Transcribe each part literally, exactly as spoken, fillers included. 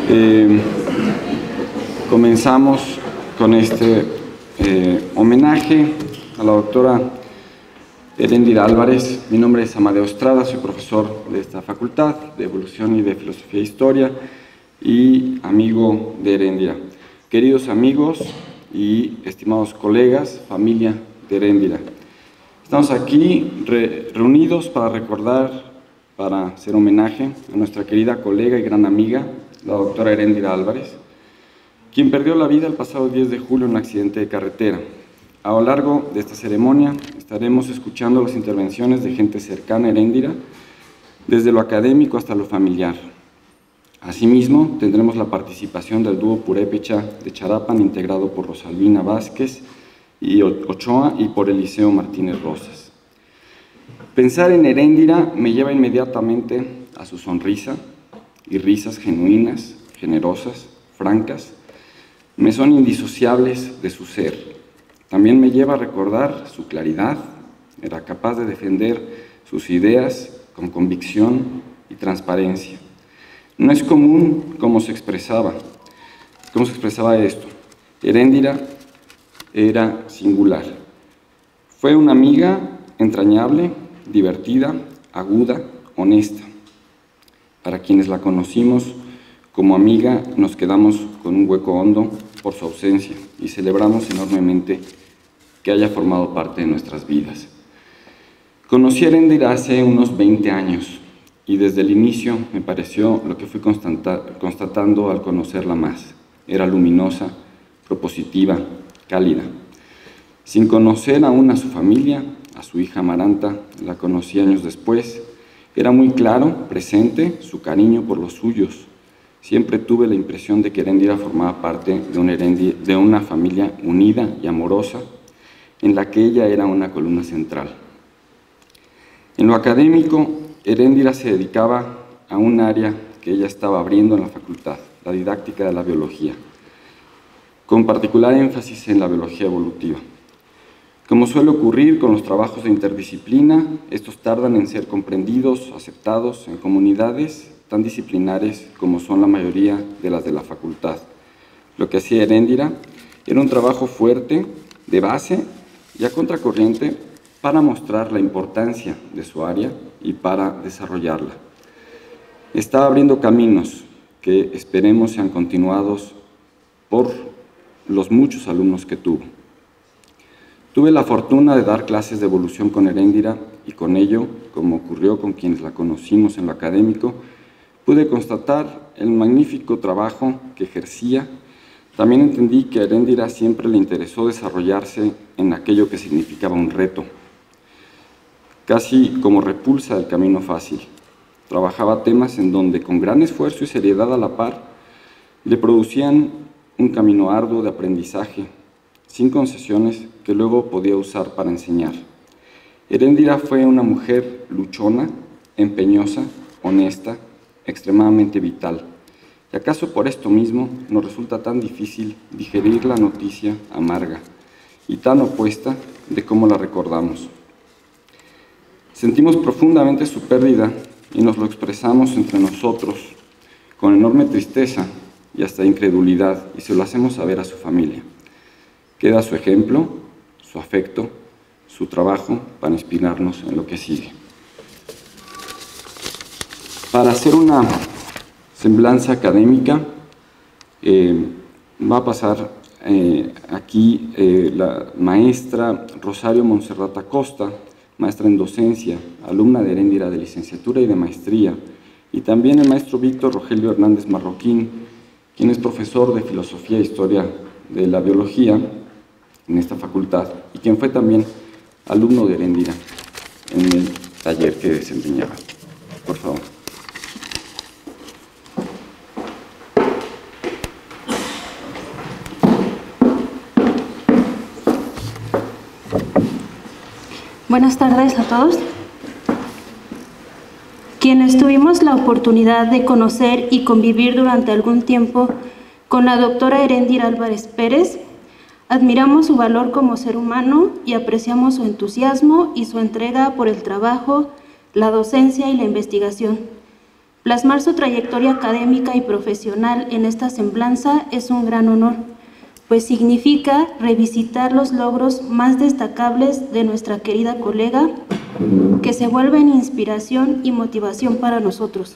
Eh, comenzamos con este eh, homenaje a la doctora Heréndira Álvarez. Mi nombre es Amadeo Estrada, soy profesor de esta facultad de Evolución y de Filosofía e Historia y amigo de Heréndira. Queridos amigos y estimados colegas, familia de Heréndira, estamos aquí re, reunidos para recordar, para hacer homenaje a nuestra querida colega y gran amiga, la doctora Heréndira Álvarez, quien perdió la vida el pasado diez de julio en un accidente de carretera. A lo largo de esta ceremonia estaremos escuchando las intervenciones de gente cercana a Heréndira, desde lo académico hasta lo familiar. Asimismo, tendremos la participación del dúo Purépecha de Charapan, integrado por Rosalvina Vázquez y Ochoa y por Eliseo Martínez Rosas. Pensar en Heréndira me lleva inmediatamente a su sonrisa y risas genuinas, generosas, francas, me son indisociables de su ser. También me lleva a recordar su claridad, era capaz de defender sus ideas con convicción y transparencia. No es común cómo se expresaba, cómo se expresaba esto. Heréndira era singular. Fue una amiga entrañable, divertida, aguda, honesta. Para quienes la conocimos como amiga, nos quedamos con un hueco hondo por su ausencia y celebramos enormemente que haya formado parte de nuestras vidas. Conocí a Heréndira hace unos veinte años y desde el inicio me pareció lo que fui constatando al conocerla más. Era luminosa, propositiva, cálida. Sin conocer aún a su familia, a su hija Amaranta, la conocí años después. Era muy claro, presente, su cariño por los suyos. Siempre tuve la impresión de que Heréndira formaba parte de una, Heréndira, de una familia unida y amorosa, en la que ella era una columna central. En lo académico, Heréndira se dedicaba a un área que ella estaba abriendo en la facultad, la didáctica de la biología, con particular énfasis en la biología evolutiva. Como suele ocurrir con los trabajos de interdisciplina, estos tardan en ser comprendidos, aceptados en comunidades tan disciplinares como son la mayoría de las de la facultad. Lo que hacía Heréndira era un trabajo fuerte, de base y a contracorriente, para mostrar la importancia de su área y para desarrollarla. Está abriendo caminos que esperemos sean continuados por los muchos alumnos que tuvo. Tuve la fortuna de dar clases de evolución con Heréndira y con ello, como ocurrió con quienes la conocimos en lo académico, pude constatar el magnífico trabajo que ejercía. También entendí que a Heréndira siempre le interesó desarrollarse en aquello que significaba un reto, casi como repulsa del camino fácil. Trabajaba temas en donde, con gran esfuerzo y seriedad a la par, le producían un camino arduo de aprendizaje, sin concesiones, que luego podía usar para enseñar. Heréndira fue una mujer luchona, empeñosa, honesta, extremadamente vital. Y acaso por esto mismo nos resulta tan difícil digerir la noticia amarga y tan opuesta de cómo la recordamos. Sentimos profundamente su pérdida y nos lo expresamos entre nosotros con enorme tristeza y hasta incredulidad, y se lo hacemos saber a su familia. Queda su ejemplo, su afecto, su trabajo para inspirarnos en lo que sigue. Para hacer una semblanza académica, eh, va a pasar eh, aquí eh, la maestra Rosario Monserrat Acosta, maestra en docencia, alumna de Heréndira de licenciatura y de maestría, y también el maestro Víctor Rogelio Hernández Marroquín, quien es profesor de Filosofía e Historia de la Biología en esta facultad, y quien fue también alumno de Heréndira en el taller que desempeñaba. Por favor. Buenas tardes a todos. Quienes tuvimos la oportunidad de conocer y convivir durante algún tiempo con la doctora Heréndira Álvarez Pérez, admiramos su valor como ser humano y apreciamos su entusiasmo y su entrega por el trabajo, la docencia y la investigación. Plasmar su trayectoria académica y profesional en esta semblanza es un gran honor, pues significa revisitar los logros más destacables de nuestra querida colega, que se vuelven inspiración y motivación para nosotros.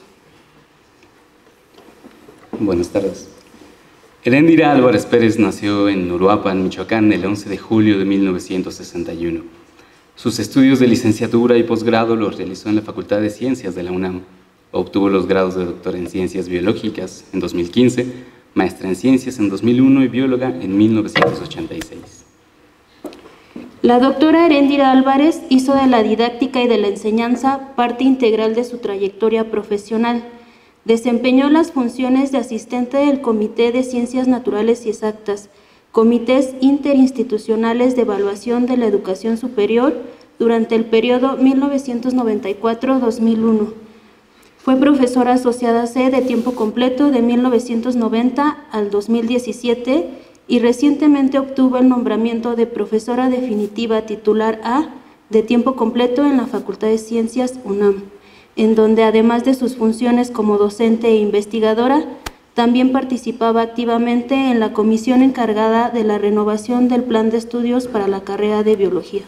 Buenas tardes. Heréndira Álvarez Pérez nació en Uruapan, Michoacán, el once de julio de mil novecientos sesenta y uno. Sus estudios de licenciatura y posgrado los realizó en la Facultad de Ciencias de la UNAM. Obtuvo los grados de doctor en Ciencias Biológicas en dos mil quince, maestra en Ciencias en dos mil uno y bióloga en mil novecientos ochenta y seis. La doctora Heréndira Álvarez hizo de la didáctica y de la enseñanza parte integral de su trayectoria profesional. Desempeñó las funciones de asistente del Comité de Ciencias Naturales y Exactas, comités interinstitucionales de evaluación de la educación superior durante el periodo mil novecientos noventa y cuatro a dos mil uno. Fue profesora asociada C de tiempo completo de mil novecientos noventa al dos mil diecisiete y recientemente obtuvo el nombramiento de profesora definitiva titular A de tiempo completo en la Facultad de Ciencias UNAM, en donde además de sus funciones como docente e investigadora, también participaba activamente en la comisión encargada de la renovación del plan de estudios para la carrera de Biología.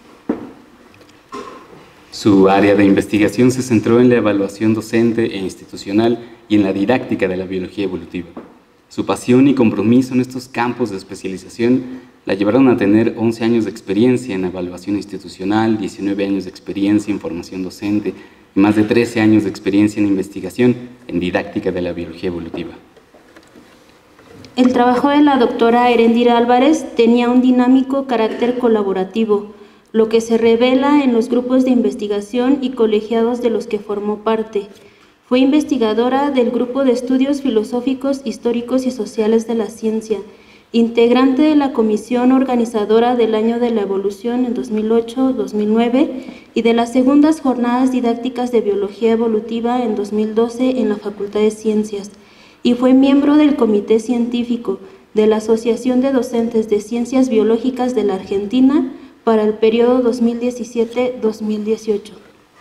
Su área de investigación se centró en la evaluación docente e institucional y en la didáctica de la biología evolutiva. Su pasión y compromiso en estos campos de especialización la llevaron a tener once años de experiencia en evaluación institucional, diecinueve años de experiencia en formación docente y más de trece años de experiencia en investigación en didáctica de la biología evolutiva. El trabajo de la doctora Heréndira Álvarez tenía un dinámico carácter colaborativo, lo que se revela en los grupos de investigación y colegiados de los que formó parte. Fue investigadora del Grupo de Estudios Filosóficos, Históricos y Sociales de la Ciencia, integrante de la Comisión Organizadora del Año de la Evolución en dos mil ocho a dos mil nueve y de las segundas Jornadas Didácticas de Biología Evolutiva en dos mil doce en la Facultad de Ciencias, y fue miembro del Comité Científico de la Asociación de Docentes de Ciencias Biológicas de la Argentina para el periodo dos mil diecisiete a dos mil dieciocho.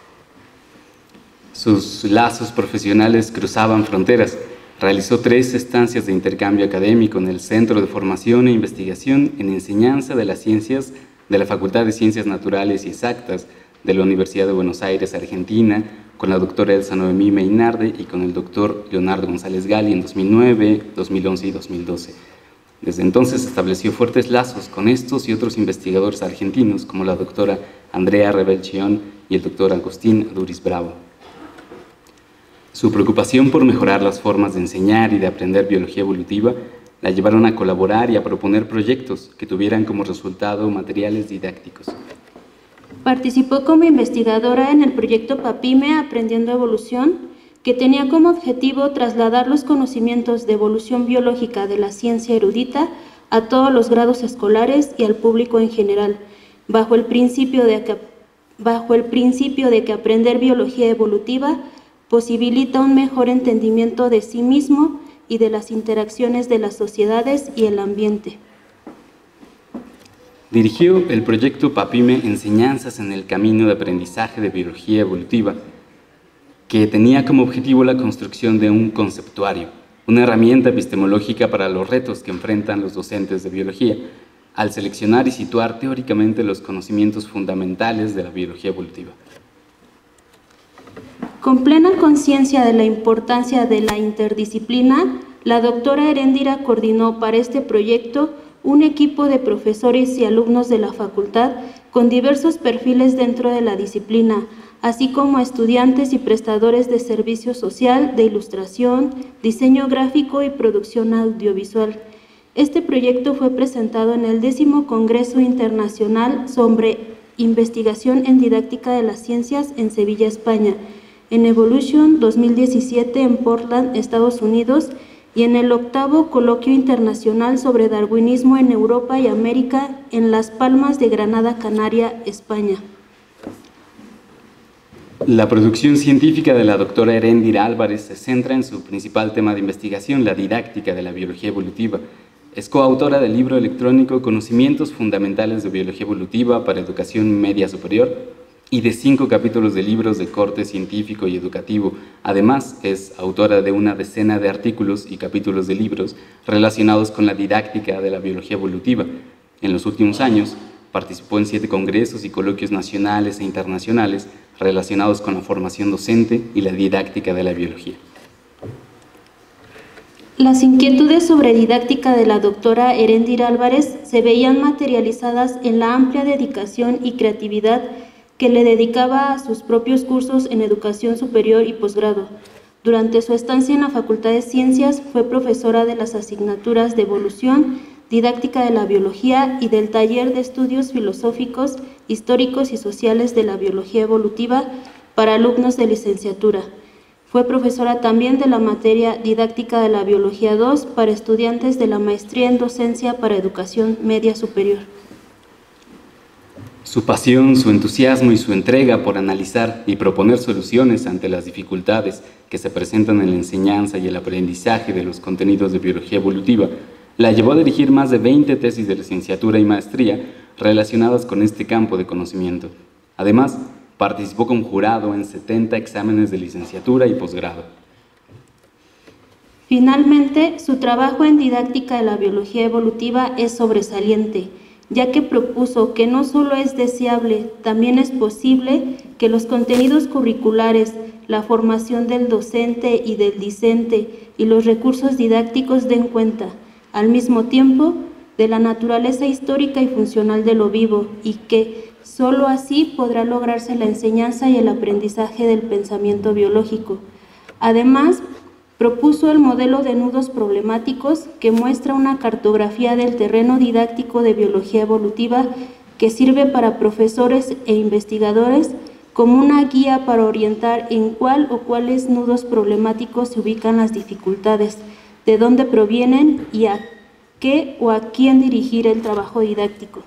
Sus lazos profesionales cruzaban fronteras. Realizó tres estancias de intercambio académico en el Centro de Formación e Investigación en Enseñanza de las Ciencias de la Facultad de Ciencias Naturales y Exactas de la Universidad de Buenos Aires, Argentina, con la doctora Elsa Noemí Meinarde y con el doctor Leonardo González Gali en dos mil nueve, dos mil once y dos mil doce. Desde entonces estableció fuertes lazos con estos y otros investigadores argentinos, como la doctora Andrea Rebel Chión y el doctor Agustín Duris Bravo. Su preocupación por mejorar las formas de enseñar y de aprender biología evolutiva la llevaron a colaborar y a proponer proyectos que tuvieran como resultado materiales didácticos. Participó como investigadora en el proyecto PAPIME Aprendiendo Evolución, que tenía como objetivo trasladar los conocimientos de evolución biológica de la ciencia erudita a todos los grados escolares y al público en general, bajo el principio de que, bajo el principio de que aprender biología evolutiva posibilita un mejor entendimiento de sí mismo y de las interacciones de las sociedades y el ambiente. Dirigió el proyecto PAPIME Enseñanzas en el Camino de Aprendizaje de Biología Evolutiva, que tenía como objetivo la construcción de un conceptuario, una herramienta epistemológica para los retos que enfrentan los docentes de biología, al seleccionar y situar teóricamente los conocimientos fundamentales de la biología evolutiva. Con plena conciencia de la importancia de la interdisciplina, la doctora Heréndira coordinó para este proyecto un equipo de profesores y alumnos de la facultad con diversos perfiles dentro de la disciplina, así como estudiantes y prestadores de servicio social, de ilustración, diseño gráfico y producción audiovisual. Este proyecto fue presentado en el décimo Congreso Internacional sobre Investigación en Didáctica de las Ciencias en Sevilla, España, en Evolution dos mil diecisiete en Portland, Estados Unidos, y en el octavo Coloquio Internacional sobre Darwinismo en Europa y América en Las Palmas de Granada, Canaria, España. La producción científica de la doctora Heréndira Álvarez se centra en su principal tema de investigación, la didáctica de la biología evolutiva. Es coautora del libro electrónico Conocimientos Fundamentales de Biología Evolutiva para Educación Media Superior, y de cinco capítulos de libros de corte científico y educativo. Además, es autora de una decena de artículos y capítulos de libros relacionados con la didáctica de la biología evolutiva. En los últimos años, participó en siete congresos y coloquios nacionales e internacionales relacionados con la formación docente y la didáctica de la biología. Las inquietudes sobre didáctica de la doctora Eréndira Álvarez se veían materializadas en la amplia dedicación y creatividad que le dedicaba a sus propios cursos en educación superior y posgrado. Durante su estancia en la Facultad de Ciencias fue profesora de las asignaturas de evolución, didáctica de la biología y del taller de estudios filosóficos, históricos y sociales de la biología evolutiva para alumnos de licenciatura. Fue profesora también de la materia didáctica de la biología dos para estudiantes de la maestría en docencia para educación media superior. Su pasión, su entusiasmo y su entrega por analizar y proponer soluciones ante las dificultades que se presentan en la enseñanza y el aprendizaje de los contenidos de biología evolutiva la llevó a dirigir más de veinte tesis de licenciatura y maestría relacionadas con este campo de conocimiento. Además, participó como jurado en setenta exámenes de licenciatura y posgrado. Finalmente, su trabajo en didáctica de la biología evolutiva es sobresaliente, ya que propuso que no solo es deseable, también es posible que los contenidos curriculares, la formación del docente y del discente y los recursos didácticos den cuenta, al mismo tiempo, de la naturaleza histórica y funcional de lo vivo, y que solo así podrá lograrse la enseñanza y el aprendizaje del pensamiento biológico. Además, propuso el modelo de nudos problemáticos, que muestra una cartografía del terreno didáctico de biología evolutiva que sirve para profesores e investigadores como una guía para orientar en cuál o cuáles nudos problemáticos se ubican las dificultades, de dónde provienen y a qué o a quién dirigir el trabajo didáctico.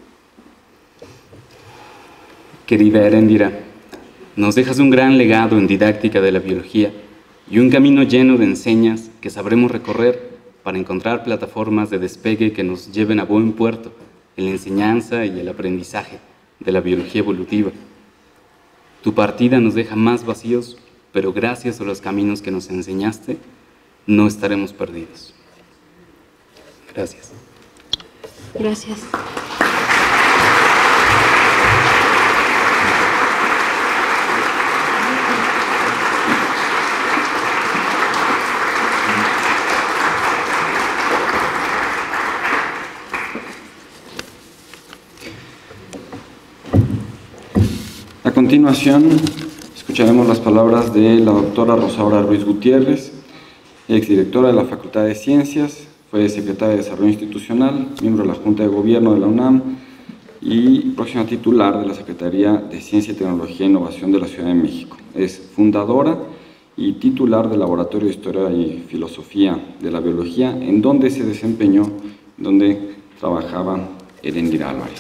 Querida Eréndira, nos dejas un gran legado en didáctica de la biología y un camino lleno de enseñas que sabremos recorrer para encontrar plataformas de despegue que nos lleven a buen puerto en la enseñanza y el aprendizaje de la biología evolutiva. Tu partida nos deja más vacíos, pero gracias a los caminos que nos enseñaste, no estaremos perdidos. Gracias. Gracias. A continuación, escucharemos las palabras de la doctora Rosaura Ruiz Gutiérrez, exdirectora de la Facultad de Ciencias, fue secretaria de Desarrollo Institucional, miembro de la Junta de Gobierno de la UNAM y próxima titular de la Secretaría de Ciencia, Tecnología e Innovación de la Ciudad de México. Es fundadora y titular del Laboratorio de Historia y Filosofía de la Biología, en donde se desempeñó, donde trabajaba Eréndira Álvarez.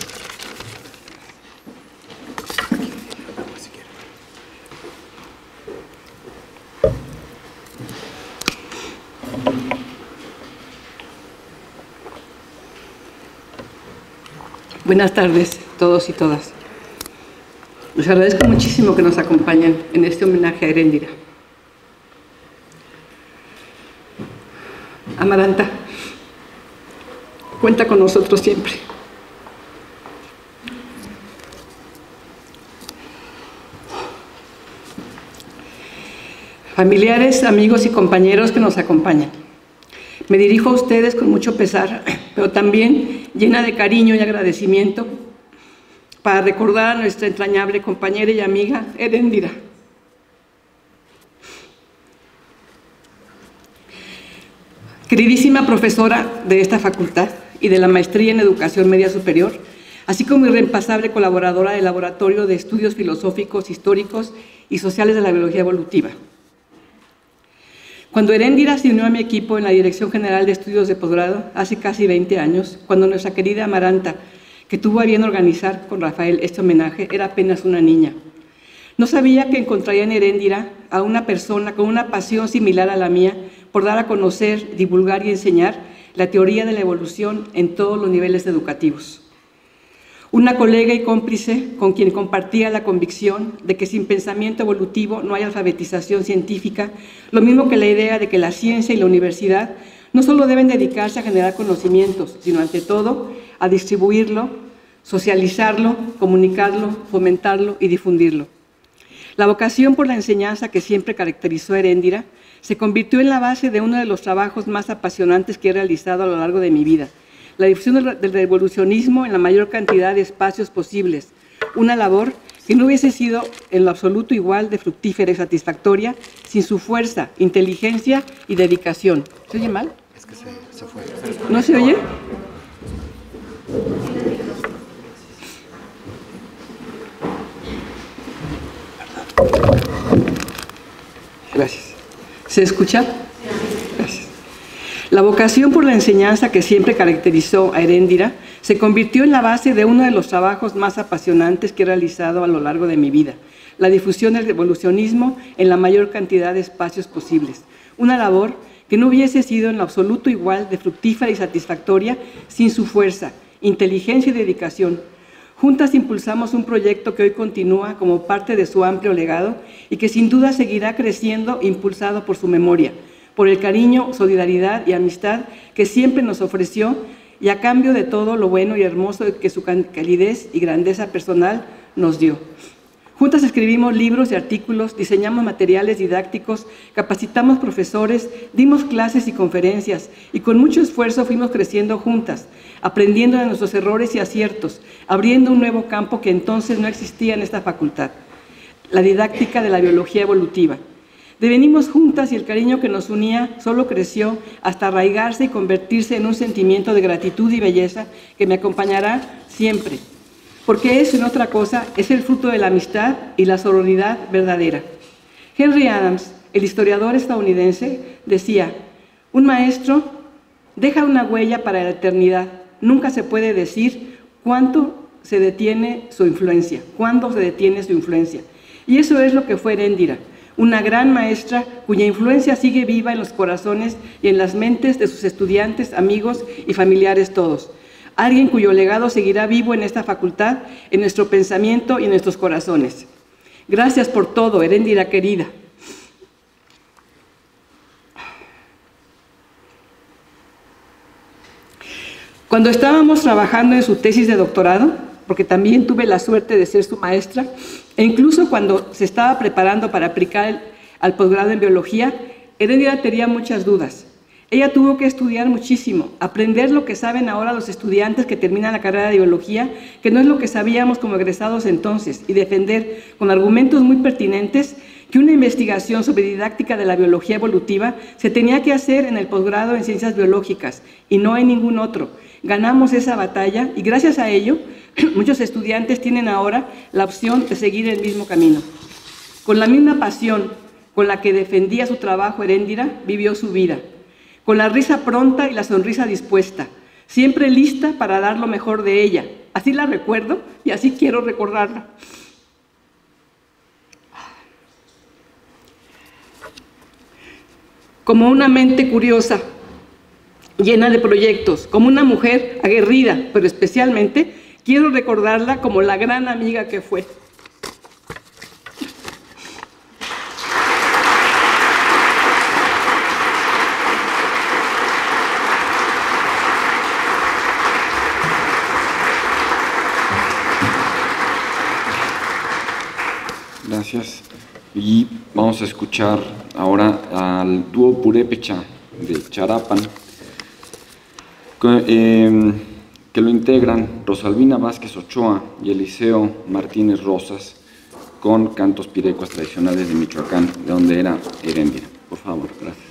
Buenas tardes, todos y todas. Les agradezco muchísimo que nos acompañen en este homenaje a Eréndira. Amaranta, cuenta con nosotros siempre. Familiares, amigos y compañeros que nos acompañan. Me dirijo a ustedes con mucho pesar, pero también llena de cariño y agradecimiento para recordar a nuestra entrañable compañera y amiga Eréndira. Queridísima profesora de esta facultad y de la Maestría en Educación Media Superior, así como irreemplazable colaboradora del Laboratorio de Estudios Filosóficos, Históricos y Sociales de la Biología Evolutiva. Cuando Eréndira se unió a mi equipo en la Dirección General de Estudios de Posgrado, hace casi veinte años, cuando nuestra querida Amaranta, que tuvo a bien organizar con Rafael este homenaje, era apenas una niña. No sabía que encontraría en Eréndira a una persona con una pasión similar a la mía por dar a conocer, divulgar y enseñar la teoría de la evolución en todos los niveles educativos. una colega y cómplice con quien compartía la convicción de que sin pensamiento evolutivo no hay alfabetización científica, lo mismo que la idea de que la ciencia y la universidad no solo deben dedicarse a generar conocimientos, sino ante todo a distribuirlo, socializarlo, comunicarlo, fomentarlo y difundirlo. La vocación por la enseñanza que siempre caracterizó a Heréndira se convirtió en la base de uno de los trabajos más apasionantes que he realizado a lo largo de mi vida: la difusión del revolucionismo en la mayor cantidad de espacios posibles, una labor que no hubiese sido en lo absoluto igual de fructífera y satisfactoria sin su fuerza, inteligencia y dedicación. ¿Se oye mal? Es que se, se fue. ¿No se oye? Gracias. ¿Se escucha? Gracias. La vocación por la enseñanza que siempre caracterizó a Heréndira se convirtió en la base de uno de los trabajos más apasionantes que he realizado a lo largo de mi vida: la difusión del revolucionismo en la mayor cantidad de espacios posibles. Una labor que no hubiese sido en lo absoluto igual de fructífera y satisfactoria sin su fuerza, inteligencia y dedicación. Juntas impulsamos un proyecto que hoy continúa como parte de su amplio legado y que sin duda seguirá creciendo, impulsado por su memoria, por el cariño, solidaridad y amistad que siempre nos ofreció, y a cambio de todo lo bueno y hermoso que su calidez y grandeza personal nos dio. Juntas escribimos libros y artículos, diseñamos materiales didácticos, capacitamos profesores, dimos clases y conferencias, y con mucho esfuerzo fuimos creciendo juntas, aprendiendo de nuestros errores y aciertos, abriendo un nuevo campo que entonces no existía en esta facultad: la didáctica de la biología evolutiva. Devenimos juntas y el cariño que nos unía solo creció hasta arraigarse y convertirse en un sentimiento de gratitud y belleza que me acompañará siempre, porque eso, en otra cosa, es el fruto de la amistad y la sororidad verdadera. Henry Adams, el historiador estadounidense, decía: un maestro deja una huella para la eternidad. Nunca se puede decir cuánto se detiene su influencia, cuándo se detiene su influencia. Y eso es lo que fue Heréndira, una gran maestra cuya influencia sigue viva en los corazones y en las mentes de sus estudiantes, amigos y familiares todos. Alguien cuyo legado seguirá vivo en esta facultad, en nuestro pensamiento y en nuestros corazones. Gracias por todo, Heréndira querida. Cuando estábamos trabajando en su tesis de doctorado, porque también tuve la suerte de ser su maestra, e incluso cuando se estaba preparando para aplicar el, al posgrado en biología, Heréndira tenía muchas dudas. Ella tuvo que estudiar muchísimo, aprender lo que saben ahora los estudiantes que terminan la carrera de biología, que no es lo que sabíamos como egresados entonces, y defender con argumentos muy pertinentes que una investigación sobre didáctica de la biología evolutiva se tenía que hacer en el posgrado en ciencias biológicas y no en ningún otro. Ganamos esa batalla y gracias a ello muchos estudiantes tienen ahora la opción de seguir el mismo camino. Con la misma pasión con la que defendía su trabajo, Heréndira vivió su vida, con la risa pronta y la sonrisa dispuesta, siempre lista para dar lo mejor de ella. Así la recuerdo y así quiero recordarla. Como una mente curiosa, llena de proyectos, como una mujer aguerrida, pero especialmente quiero recordarla como la gran amiga que fue. Gracias. Y vamos a escuchar ahora al dúo Purépecha de Charapan, que, eh, que lo integran Rosalvina Vázquez Ochoa y Eliseo Martínez Rosas, con cantos pirecuas tradicionales de Michoacán, de donde era Heréndira. Por favor, gracias.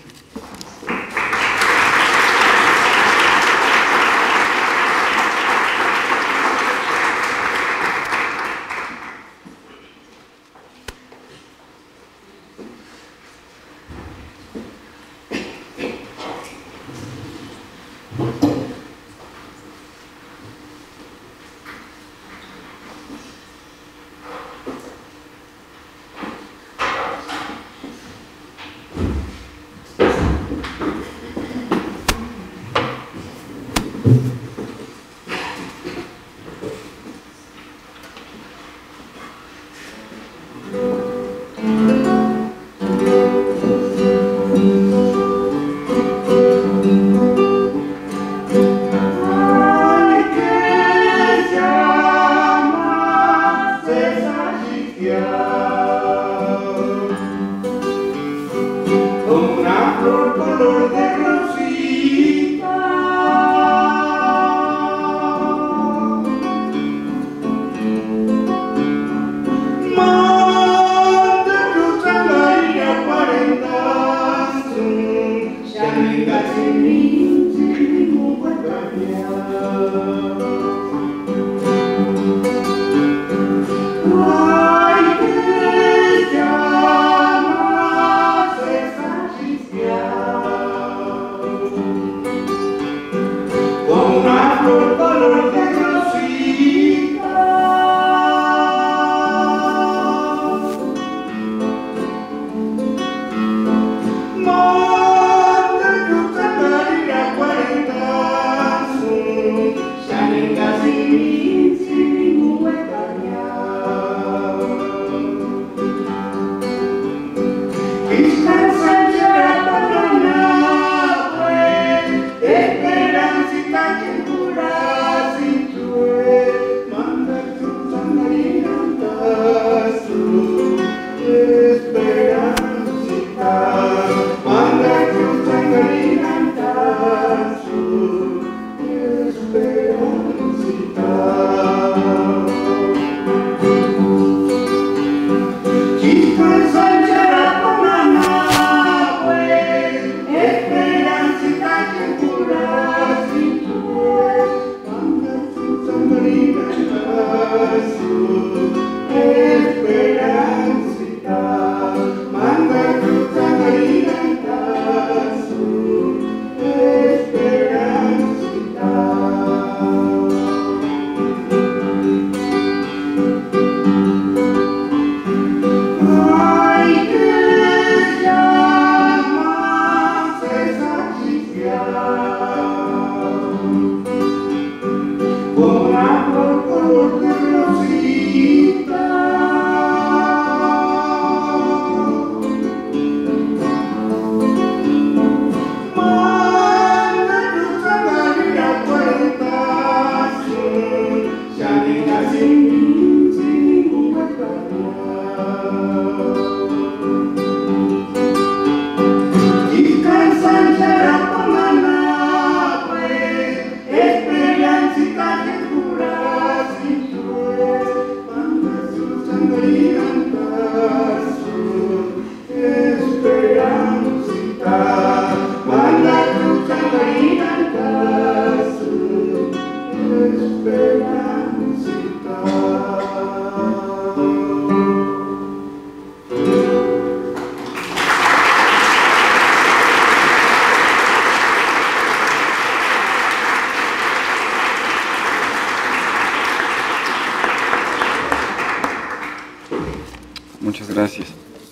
Muchas gracias.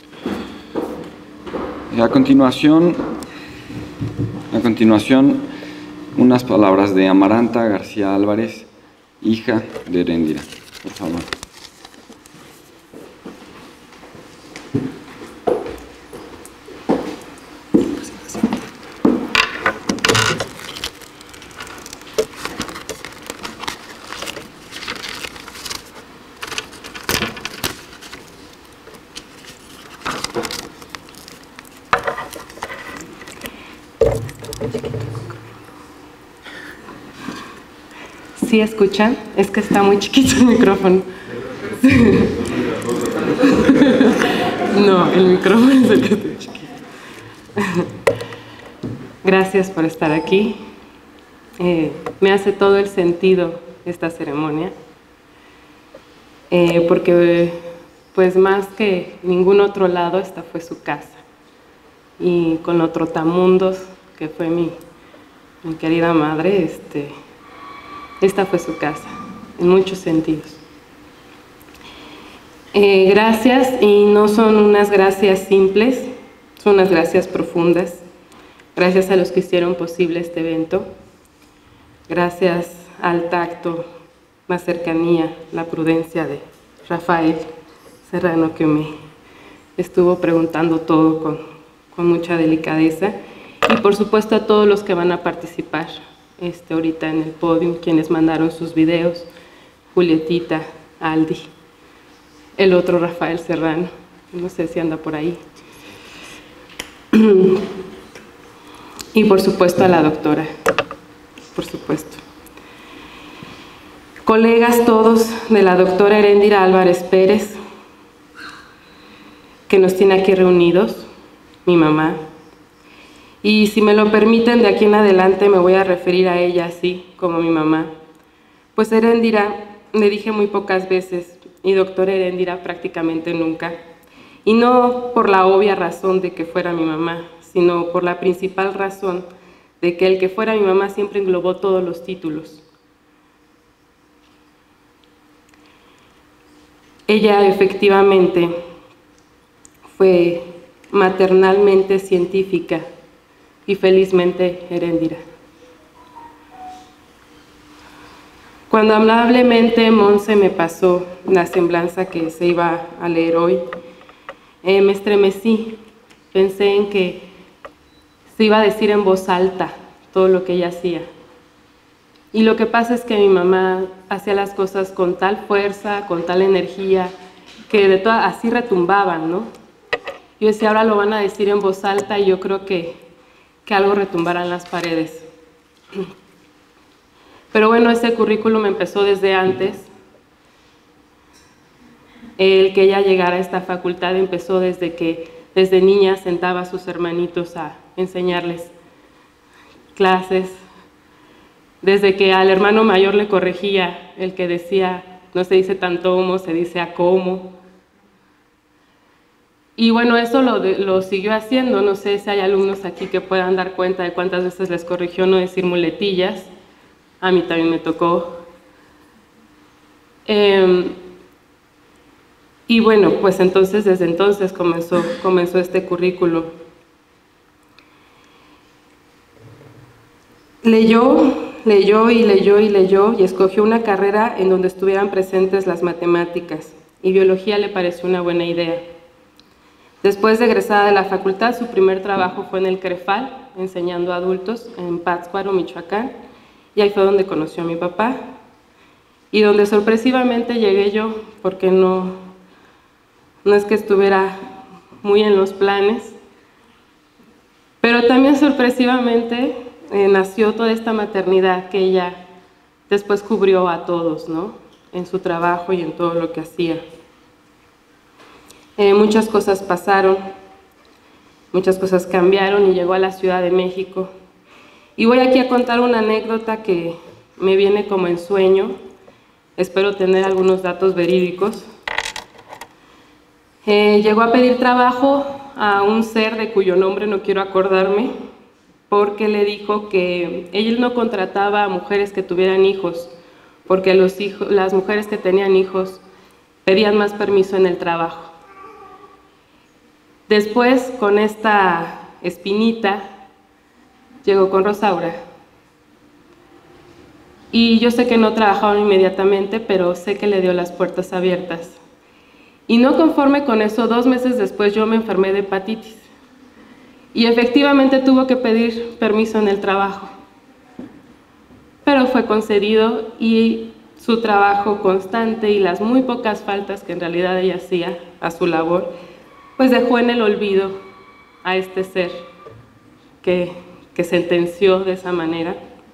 A continuación, a continuación, unas palabras de Amaranta García Álvarez, hija de Heréndira, por favor. ¿Sí escuchan? Es que está muy chiquito el micrófono. No, el micrófono es el que está chiquito. Gracias por estar aquí. Eh, me hace todo el sentido esta ceremonia, eh, porque pues más que ningún otro lado, esta fue su casa. Y con los trotamundos, que fue mi, mi querida madre, este... esta fue su casa, en muchos sentidos. Eh, gracias, y no son unas gracias simples, son unas gracias profundas. Gracias a los que hicieron posible este evento. Gracias al tacto, la cercanía, la prudencia de Rafael Serrano, que me estuvo preguntando todo con, con mucha delicadeza. Y por supuesto a todos los que van a participar Este, ahorita en el podio, quienes mandaron sus videos, Julietita, Aldi, el otro Rafael Serrano, no sé si anda por ahí, y por supuesto a la doctora, por supuesto. Colegas todos de la doctora Heréndira Álvarez Pérez, que nos tiene aquí reunidos, mi mamá, Y si me lo permiten, de aquí en adelante me voy a referir a ella así, como mi mamá. Pues Heréndira le dije muy pocas veces, y doctora Heréndira prácticamente nunca. Y no por la obvia razón de que fuera mi mamá, sino por la principal razón de que el que fuera mi mamá siempre englobó todos los títulos. Ella efectivamente fue maternalmente científica y felizmente Heréndira. Cuando amablemente Monse me pasó la semblanza que se iba a leer hoy, eh, me estremecí, pensé en que se iba a decir en voz alta todo lo que ella hacía. Y lo que pasa es que mi mamá hacía las cosas con tal fuerza, con tal energía, que de toda, así retumbaban, ¿no? Yo decía, ahora lo van a decir en voz alta y yo creo que, que algo retumbará en las paredes. Pero bueno, ese currículum empezó desde antes. El que ella llegara a esta facultad empezó desde que desde niña sentaba a sus hermanitos a enseñarles clases, desde que al hermano mayor le corregía el que decía, no se dice tantomo, se dice acomo. Y bueno, eso lo, lo siguió haciendo. No sé si hay alumnos aquí que puedan dar cuenta de cuántas veces les corrigió no decir muletillas. A mí también me tocó. Eh, y bueno, pues entonces, desde entonces comenzó, comenzó este currículo. Leyó, leyó y leyó y leyó y escogió una carrera en donde estuvieran presentes las matemáticas, y biología le pareció una buena idea. Después de egresada de la facultad, su primer trabajo fue en el CREFAL, enseñando a adultos en Pátzcuaro, Michoacán, y ahí fue donde conoció a mi papá, y donde sorpresivamente llegué yo, porque no, no es que estuviera muy en los planes, pero también sorpresivamente eh, nació toda esta maternidad que ella después cubrió a todos, ¿no? En su trabajo y en todo lo que hacía. Eh, muchas cosas pasaron, muchas cosas cambiaron y llegó a la Ciudad de México. Y voy aquí a contar una anécdota que me viene como en sueño. Espero tener algunos datos verídicos. Eh, llegó a pedir trabajo a un ser de cuyo nombre no quiero acordarme, porque le dijo que él no contrataba a mujeres que tuvieran hijos, porque los hijos, las mujeres que tenían hijos pedían más permiso en el trabajo. Después, con esta espinita, llegó con Rosaura. Y yo sé que no trabajaron inmediatamente, pero sé que le dio las puertas abiertas. Y no conforme con eso, dos meses después yo me enfermé de hepatitis. Y efectivamente tuvo que pedir permiso en el trabajo. Pero fue concedido y su trabajo constante y las muy pocas faltas que en realidad ella hacía a su labor, pues dejó en el olvido a este ser que, que sentenció de esa manera.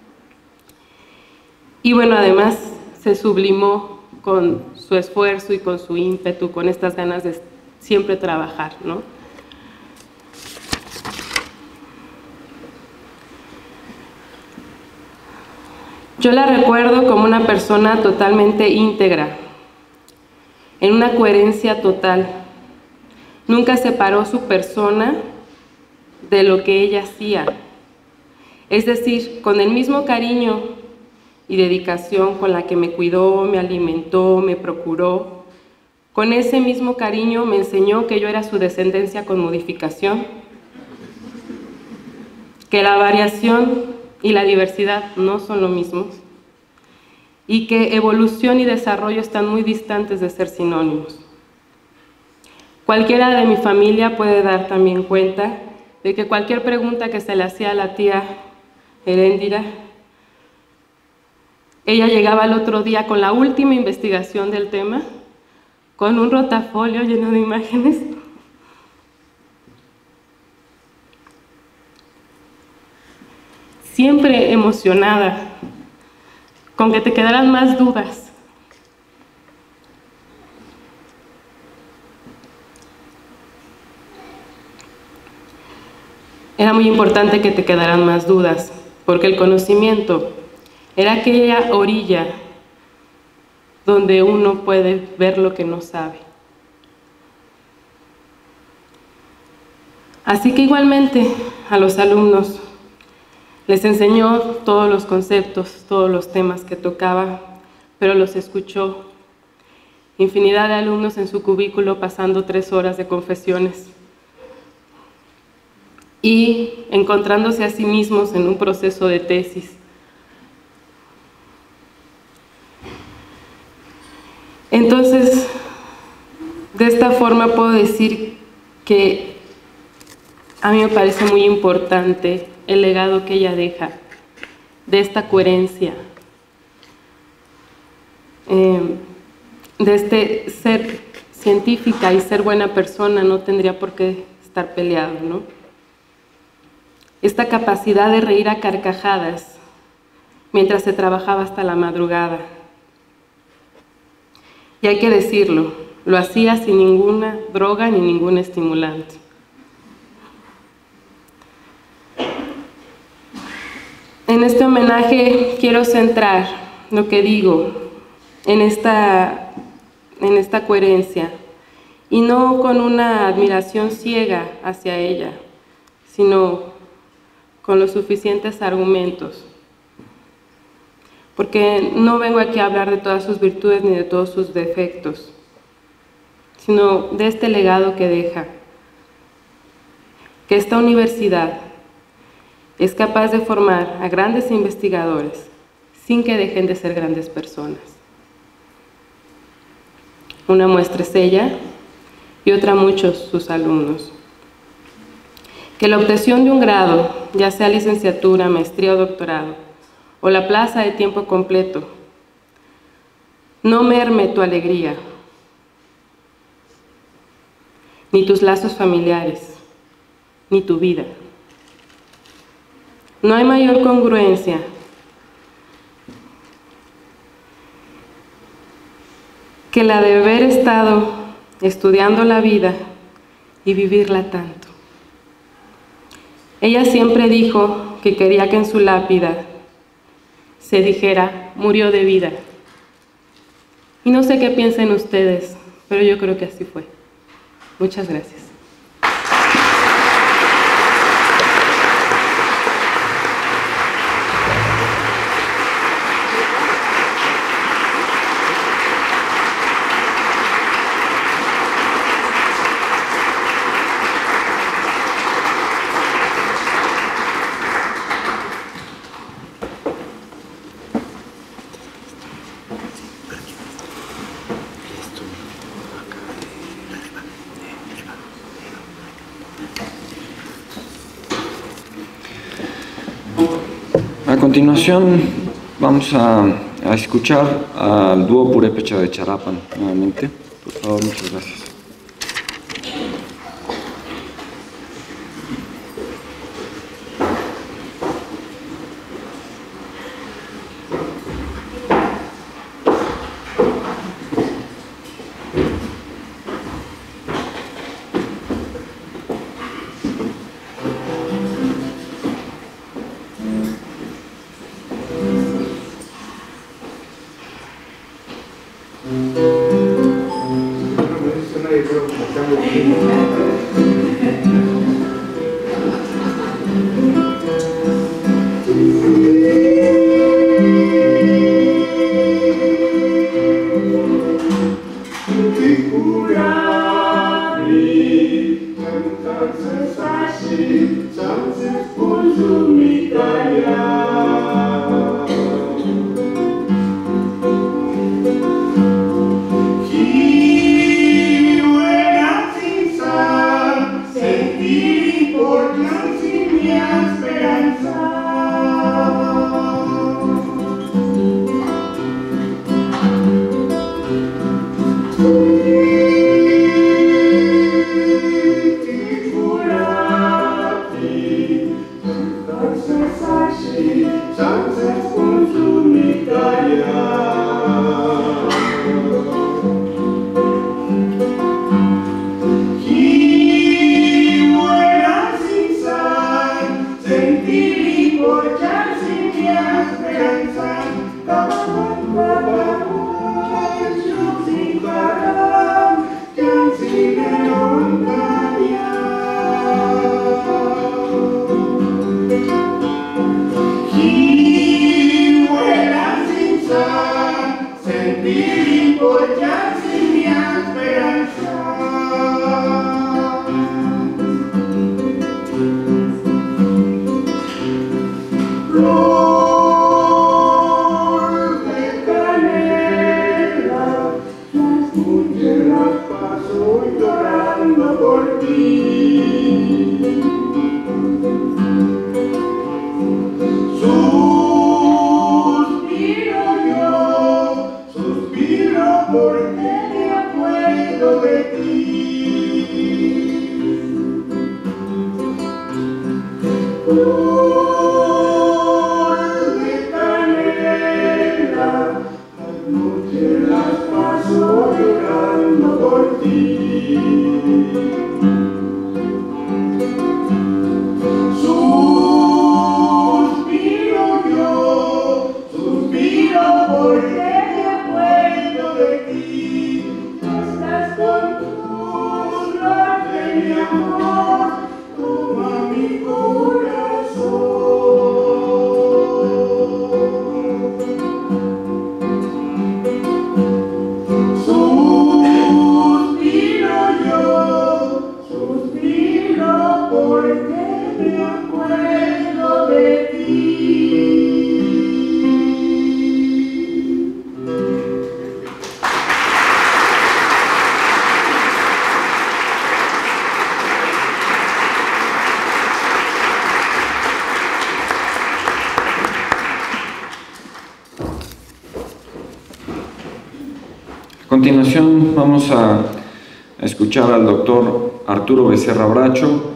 Y bueno, además se sublimó con su esfuerzo y con su ímpetu, con estas ganas de siempre trabajar, ¿no? Yo la recuerdo como una persona totalmente íntegra, en una coherencia total. Nunca separó su persona de lo que ella hacía. Es decir, con el mismo cariño y dedicación con la que me cuidó, me alimentó, me procuró, con ese mismo cariño me enseñó que yo era su descendencia con modificación, que la variación y la diversidad no son lo mismo, y que evolución y desarrollo están muy distantes de ser sinónimos. Cualquiera de mi familia puede dar también cuenta de que cualquier pregunta que se le hacía a la tía Heréndira, ella llegaba al otro día con la última investigación del tema, con un rotafolio lleno de imágenes, siempre emocionada, con que te quedaran más dudas. era muy importante que te quedaran más dudas, porque el conocimiento era aquella orilla donde uno puede ver lo que no sabe. Así que igualmente a los alumnos les enseñó todos los conceptos, todos los temas que tocaba, pero los escuchó. Infinidad de alumnos en su cubículo pasando tres horas de confesiones y encontrándose a sí mismos en un proceso de tesis. Entonces, de esta forma puedo decir que a mí me parece muy importante el legado que ella deja, de esta coherencia, eh, de este ser científica y ser buena persona no tendría por qué estar peleado, ¿no? Esta capacidad de reír a carcajadas mientras se trabajaba hasta la madrugada. Y hay que decirlo, lo hacía sin ninguna droga ni ningún estimulante. En este homenaje quiero centrar lo que digo en esta, en esta coherencia y no con una admiración ciega hacia ella, sino con los suficientes argumentos. Porque no vengo aquí a hablar de todas sus virtudes ni de todos sus defectos, sino de este legado que deja, que esta universidad es capaz de formar a grandes investigadores sin que dejen de ser grandes personas. Una muestra es ella y otra muchos sus alumnos. Que la obtención de un grado, ya sea licenciatura, maestría o doctorado, o la plaza de tiempo completo, no merme tu alegría, ni tus lazos familiares, ni tu vida. No hay mayor congruencia que la de haber estado estudiando la vida y vivirla tanto. Ella siempre dijo que quería que en su lápida se dijera, murió de vida. Y no sé qué piensen ustedes, pero yo creo que así fue. Muchas gracias. A continuación vamos a, a escuchar al dúo Purépecha de Charapan nuevamente. Por favor, muchas gracias. He went out inside. A continuación vamos a escuchar al doctor Arturo Becerra Bracho,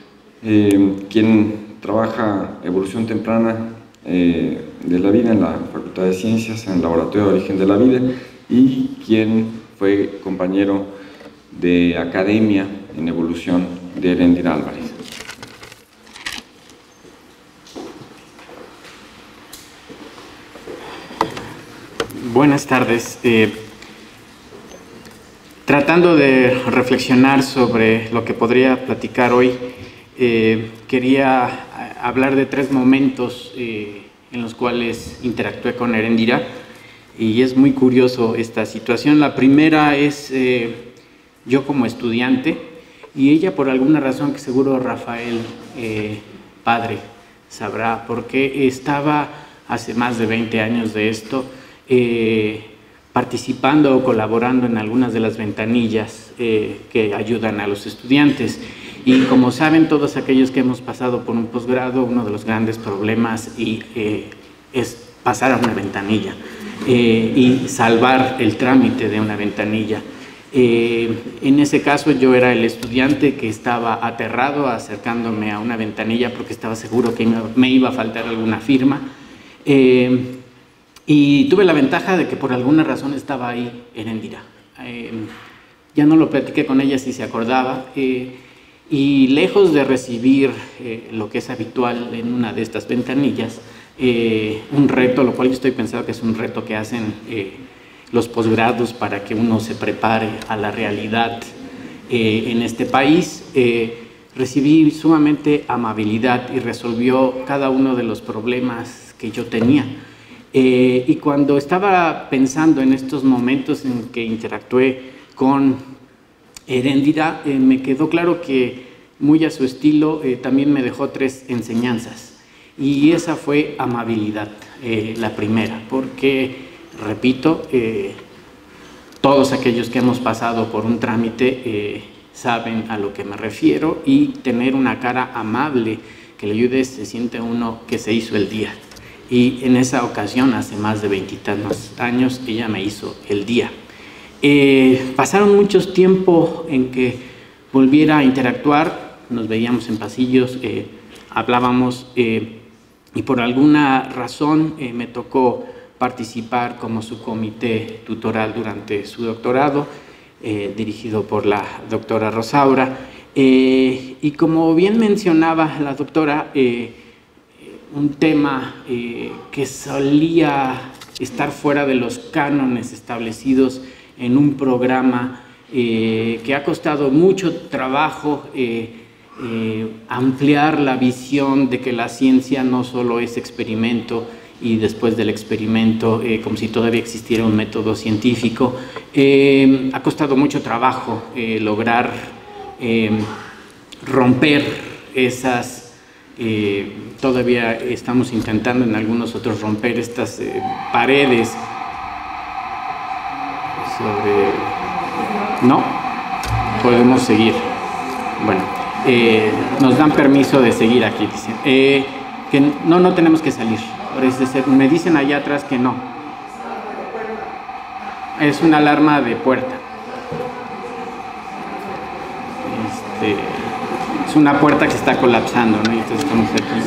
eh, quien trabaja evolución temprana eh, de la vida en la Facultad de Ciencias, en el Laboratorio de Origen de la Vida, y quien fue compañero de academia en evolución de Erendira Álvarez. Buenas tardes. Eh, tratando de reflexionar sobre lo que podría platicar hoy, eh, quería hablar de tres momentos eh, en los cuales interactué con Erendira, y es muy curioso esta situación. La primera es eh, yo como estudiante, y ella por alguna razón que seguro Rafael, eh, padre, sabrá por qué, estaba hace más de veinte años de esto, Eh, participando o colaborando en algunas de las ventanillas eh, que ayudan a los estudiantes. Y como saben todos aquellos que hemos pasado por un posgrado, uno de los grandes problemas y, eh, es pasar a una ventanilla eh, y salvar el trámite de una ventanilla. Eh, en ese caso yo era el estudiante que estaba aterrado acercándome a una ventanilla porque estaba seguro que me iba a faltar alguna firma. Eh, Y tuve la ventaja de que por alguna razón estaba ahí Erendira. Eh, ya no lo platiqué con ella si se acordaba. Eh, y lejos de recibir eh, lo que es habitual en una de estas ventanillas, eh, un reto, lo cual yo estoy pensando que es un reto que hacen eh, los posgrados para que uno se prepare a la realidad eh, en este país, eh, recibí sumamente amabilidad y resolvió cada uno de los problemas que yo tenía. Eh, y cuando estaba pensando en estos momentos en que interactué con Erendira, eh, me quedó claro que muy a su estilo eh, también me dejó tres enseñanzas, y esa fue amabilidad, eh, la primera, porque, repito, eh, todos aquellos que hemos pasado por un trámite eh, saben a lo que me refiero, y tener una cara amable que le ayude, se siente uno que se hizo el día. Y en esa ocasión, hace más de veintitantos años, ella me hizo el día. Eh, pasaron muchos tiempos en que volviera a interactuar, nos veíamos en pasillos, eh, hablábamos, eh, y por alguna razón eh, me tocó participar como subcomité tutoral durante su doctorado, eh, dirigido por la doctora Rosaura. Eh, y como bien mencionaba la doctora, eh, un tema eh, que solía estar fuera de los cánones establecidos en un programa eh, que ha costado mucho trabajo eh, eh, ampliar la visión de que la ciencia no solo es experimento y después del experimento, eh, como si todavía existiera un método científico. Eh, ha costado mucho trabajo eh, lograr eh, romper esas, eh, todavía estamos intentando en algunos otros romper estas eh, paredes sobre... ¿No? Podemos seguir. Bueno, eh, nos dan permiso de seguir aquí, dicen. Eh, que no, no tenemos que salir. Me dicen allá atrás que no. Es una alarma de puerta. Este, es una puerta que está colapsando, ¿no? Y entonces estamos aquí.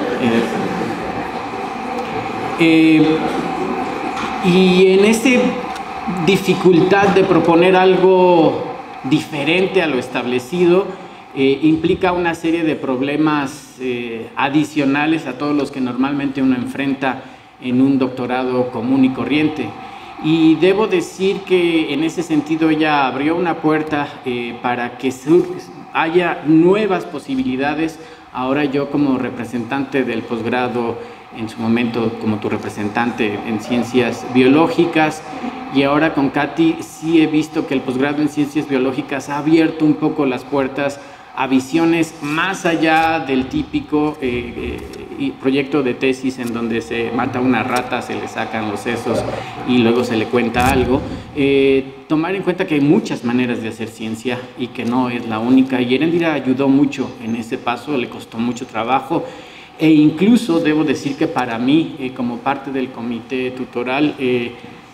Eh, eh, y en esa dificultad de proponer algo diferente a lo establecido, Eh, implica una serie de problemas eh, adicionales a todos los que normalmente uno enfrenta en un doctorado común y corriente. Y debo decir que en ese sentido ella abrió una puerta eh, para que haya nuevas posibilidades. Ahora yo, como representante del posgrado, en su momento como tu representante en ciencias biológicas, y ahora con Katy, sí he visto que el posgrado en ciencias biológicas ha abierto un poco las puertas a visiones más allá del típico eh, eh, proyecto de tesis en donde se mata una rata, se le sacan los sesos y luego se le cuenta algo. Eh, tomar en cuenta que hay muchas maneras de hacer ciencia y que no es la única, y Erendira ayudó mucho en ese paso, le costó mucho trabajo, e incluso debo decir que para mí, eh, como parte del comité tutoral, eh,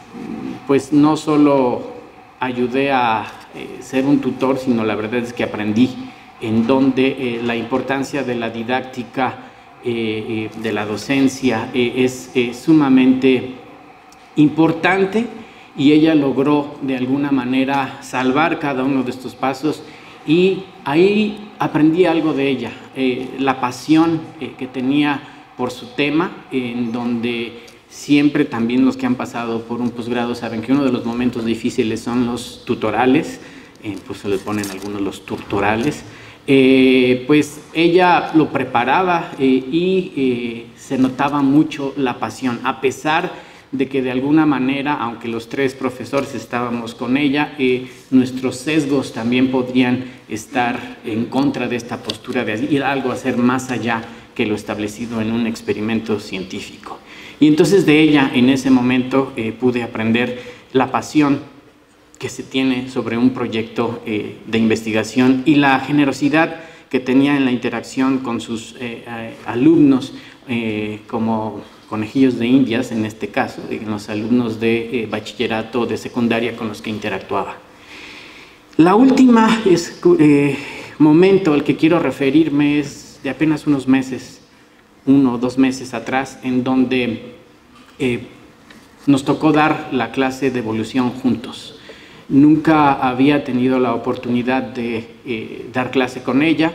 pues no solo ayudé a eh, ser un tutor, sino la verdad es que aprendí en donde eh, la importancia de la didáctica, eh, eh, de la docencia, eh, es eh, sumamente importante, y ella logró de alguna manera salvar cada uno de estos pasos, y ahí aprendí algo de ella, eh, la pasión eh, que tenía por su tema, en donde siempre también los que han pasado por un posgrado saben que uno de los momentos difíciles son los tutorales, eh, pues se le ponen algunos los tutorales. Eh, pues ella lo preparaba eh, y eh, se notaba mucho la pasión, a pesar de que de alguna manera, aunque los tres profesores estábamos con ella, eh, nuestros sesgos también podrían estar en contra de esta postura de ir a algo, a hacer más allá que lo establecido en un experimento científico. Y entonces de ella en ese momento eh, pude aprender la pasión que se tiene sobre un proyecto eh, de investigación, y la generosidad que tenía en la interacción con sus eh, eh, alumnos, eh, como conejillos de indias en este caso, eh, los alumnos de eh, bachillerato, de secundaria con los que interactuaba. La última es, eh, momento al que quiero referirme es de apenas unos meses, uno o dos meses atrás, en donde eh, nos tocó dar la clase de evolución juntos. Nunca había tenido la oportunidad de eh, dar clase con ella,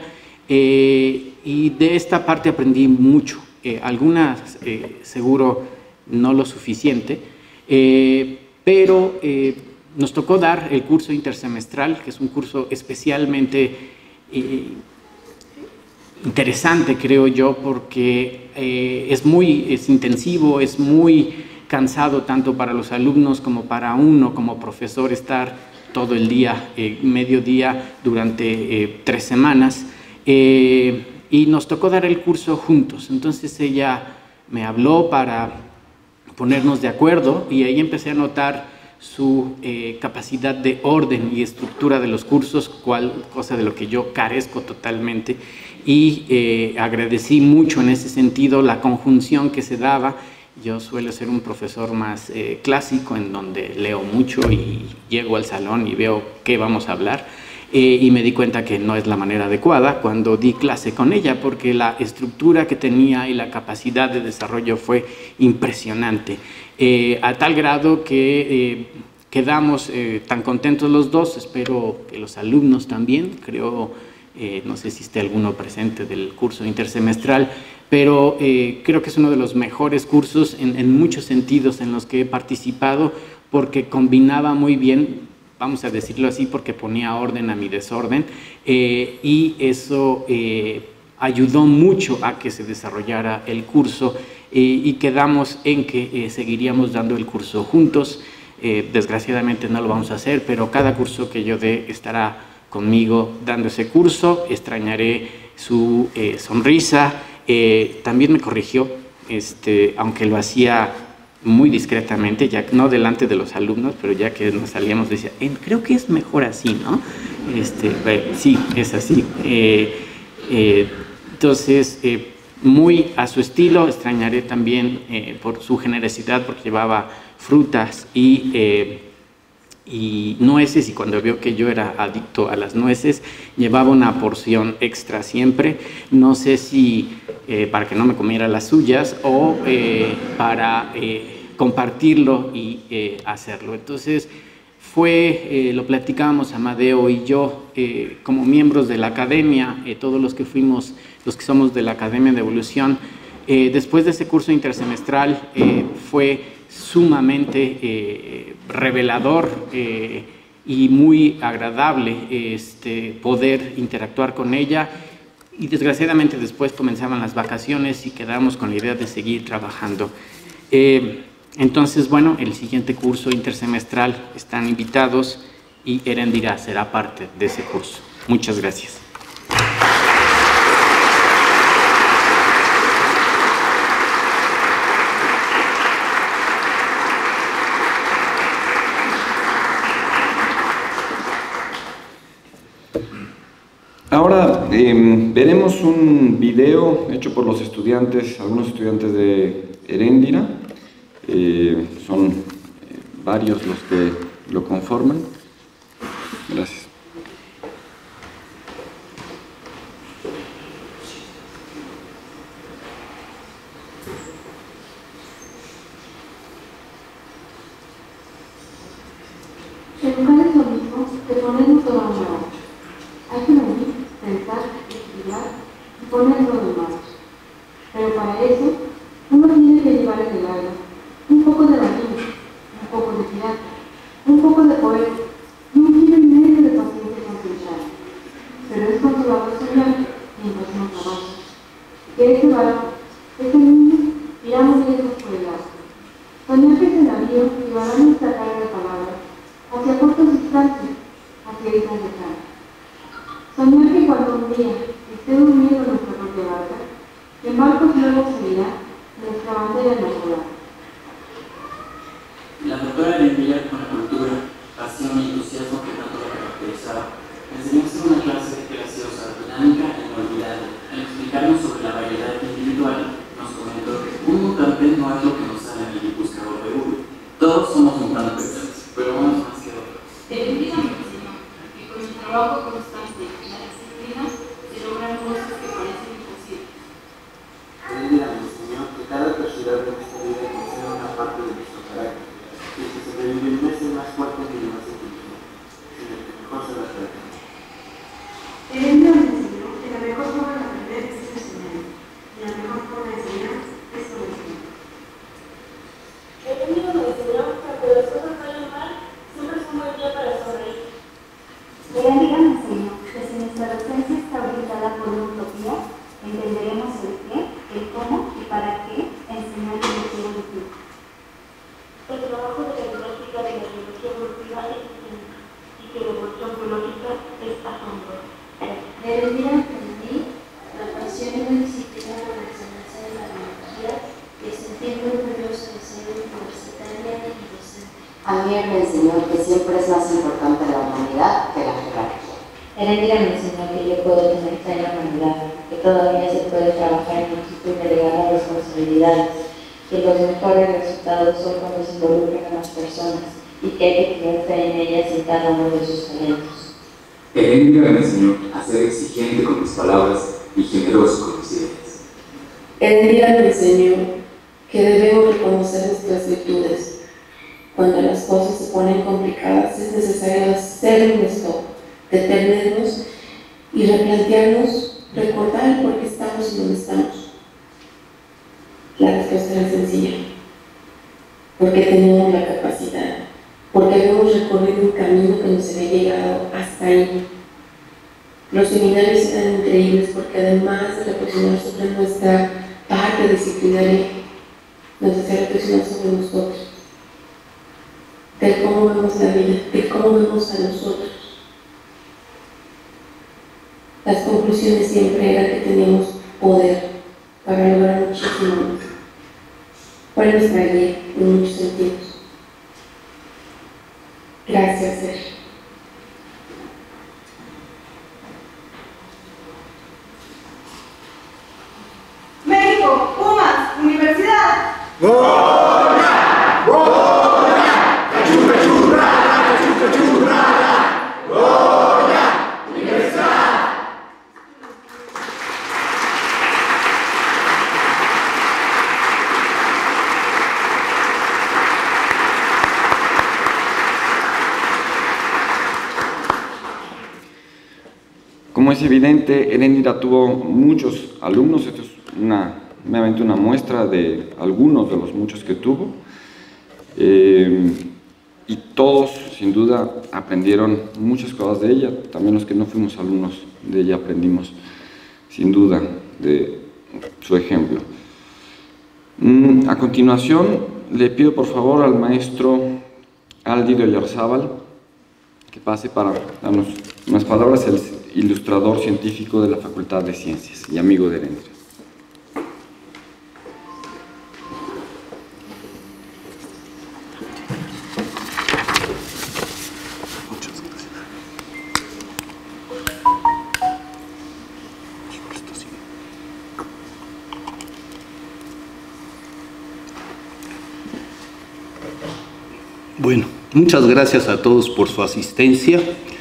eh, y de esta parte aprendí mucho, eh, algunas eh, seguro no lo suficiente, eh, pero eh, nos tocó dar el curso intersemestral, que es un curso especialmente eh, interesante, creo yo, porque eh, es muy es intensivo, es muy cansado tanto para los alumnos como para uno como profesor estar todo el día, eh, medio día durante eh, tres semanas, eh, y nos tocó dar el curso juntos. Entonces ella me habló para ponernos de acuerdo, y ahí empecé a notar su eh, capacidad de orden y estructura de los cursos, cual, cosa de lo que yo carezco totalmente, y eh, agradecí mucho en ese sentido la conjunción que se daba. Yo suelo ser un profesor más eh, clásico, en donde leo mucho y llego al salón y veo qué vamos a hablar, eh, y me di cuenta que no es la manera adecuada cuando di clase con ella, porque la estructura que tenía y la capacidad de desarrollo fue impresionante, eh, a tal grado que eh, quedamos eh, tan contentos los dos. Espero que los alumnos también, creo, eh, no sé si esté alguno presente del curso intersemestral, pero eh, creo que es uno de los mejores cursos en, en muchos sentidos en los que he participado, porque combinaba muy bien, vamos a decirlo así, porque ponía orden a mi desorden, eh, y eso eh, ayudó mucho a que se desarrollara el curso, eh, y quedamos en que eh, seguiríamos dando el curso juntos. Eh, desgraciadamente no lo vamos a hacer, pero cada curso que yo dé estará conmigo dando ese curso. Extrañaré su eh, sonrisa. Eh, también me corrigió, este, aunque lo hacía muy discretamente, ya no delante de los alumnos, pero ya que nos salíamos decía, eh, creo que es mejor así, ¿no? Este, eh, sí, es así. Eh, eh, entonces, eh, muy a su estilo. Extrañaré también eh, por su generosidad, porque llevaba frutas y, eh, y nueces, y cuando vio que yo era adicto a las nueces, llevaba una porción extra siempre. No sé si eh, para que no me comiera las suyas o eh, para eh, compartirlo y eh, hacerlo. Entonces, fue, eh, lo platicábamos Amadeo y yo, eh, como miembros de la academia, eh, todos los que fuimos, los que somos de la Academia de Evolución, eh, después de ese curso intersemestral, eh, fue sumamente eh, revelador eh, y muy agradable este, poder interactuar con ella, y desgraciadamente después comenzaban las vacaciones y quedamos con la idea de seguir trabajando. Eh, entonces, bueno, el siguiente curso intersemestral están invitados y Erendira será parte de ese curso. Muchas gracias. Ahora eh, veremos un video hecho por los estudiantes, algunos estudiantes de Erendira. Eh, son eh, varios los que lo conforman. Gracias. Educar es lo mismo que ponernos todo a una hora. Hay que venir, pensar, estudiar y ponerlo de más. Pero para eso, uno tiene que llevar en el alma un poco de varillo, un poco de pirata, un poco de poeta y un kilo y medio de paciencia concentrada. Pero es consolable soñar mientras uno trabaja. Que ese barco, ese niño, iramos lejos por el agua. Soñar que ese navío llevará nuestra carga de palabras hacia cortas distancias, hacia islas lejanas. Soñar que cuando un día esté durmiendo nuestra propia barca, en barcos nuevos se irá nuestra bandera enamorada. La doctora Erendira, con la cultura, pasión y entusiasmo que tanto la caracterizaba, enseñó a hacer una clase graciosa, dinámica e inolvidable. Al explicarnos sobre la variedad individual, nos comentó que un mutante no es lo que nos sale en el buscador de Google. Todos somos mutantes, pero unos más que otros. Erendira me enseñó que con el trabajo constante y la disciplina se logran cosas que parecen imposibles. Erendira me enseñó que cada adversidad en esta vida considera una parte de nuestro carácter, y que sobrevivir no es el más fuerte ni el más inteligente, sino el que mejor se las trata. Erendira me enseñó que la mejor forma de aprender es enseñando, y la mejor forma de enseñar es conociendo. Erendira me enseñó que aunque las cosas vayan mal, siempre es un buen día para sonreír. Erendira me enseñó que si nuestra docencia está orientada por una utopía, entenderemos el qué, el cómo y para qué enseñar lo que quiero decir. El trabajo de la didáctica de la biología evolutiva es distinto, y que la evolución biológica es asombrosa. De Erendira aprendí la pasión y la disciplina por la enseñanza de la biología y sentirme orgullosa de ser universitaria y docente. A mí me enseñó que siempre es más importante la humanidad que la jerarquía. Erendira me enseñó que yo puedo tener fe en la humanidad, que todavía se puede trabajar en equipo y delegar las responsabilidades, que los mejores resultados son cuando se involucran a las personas y que hay que tener fe en ellas y en cada uno de sus talentos. Erendira me enseñó a ser exigente con mis palabras y generoso con mis ideas. Erendira me enseñó que debemos reconocer nuestras virtudes. Cuando las cosas se ponen complicadas es necesario hacer un stop, detenernos y replantearnos, recordar por qué estamos donde estamos. La respuesta era sencilla, porque teníamos la capacidad, porque habíamos recorrido un camino que nos había llegado hasta ahí. Los seminarios eran increíbles porque además de reflexionar sobre nuestra parte disciplinaria, nos hacía reflexionar sobre nosotros, de cómo vemos la vida, de cómo vemos a nosotros. Las conclusiones siempre eran que teníamos poder para lograr muchísimo más. Fue nuestra guía en muchos sentidos. Gracias, Sergio. México, Pumas, Universidad. ¡Gloria! ¡Gloria! ¡Cachurra, churra! ¡Cachurra, churra! ¡Gloria! ¡Universidad! Como es evidente, Heréndira tuvo muchos alumnos. Esto es una, meramente una muestra de algunos de los muchos que tuvo. Eh, y todos, sin duda, aprendieron muchas cosas de ella. También los que no fuimos alumnos de ella aprendimos, sin duda, de su ejemplo. Mm, a continuación, le pido por favor al maestro Aldi de Oyarzábal que pase para darnos unas palabras. El ilustrador científico de la Facultad de Ciencias y amigo de Heréndira. Muchas gracias. Bueno, muchas gracias a todos por su asistencia.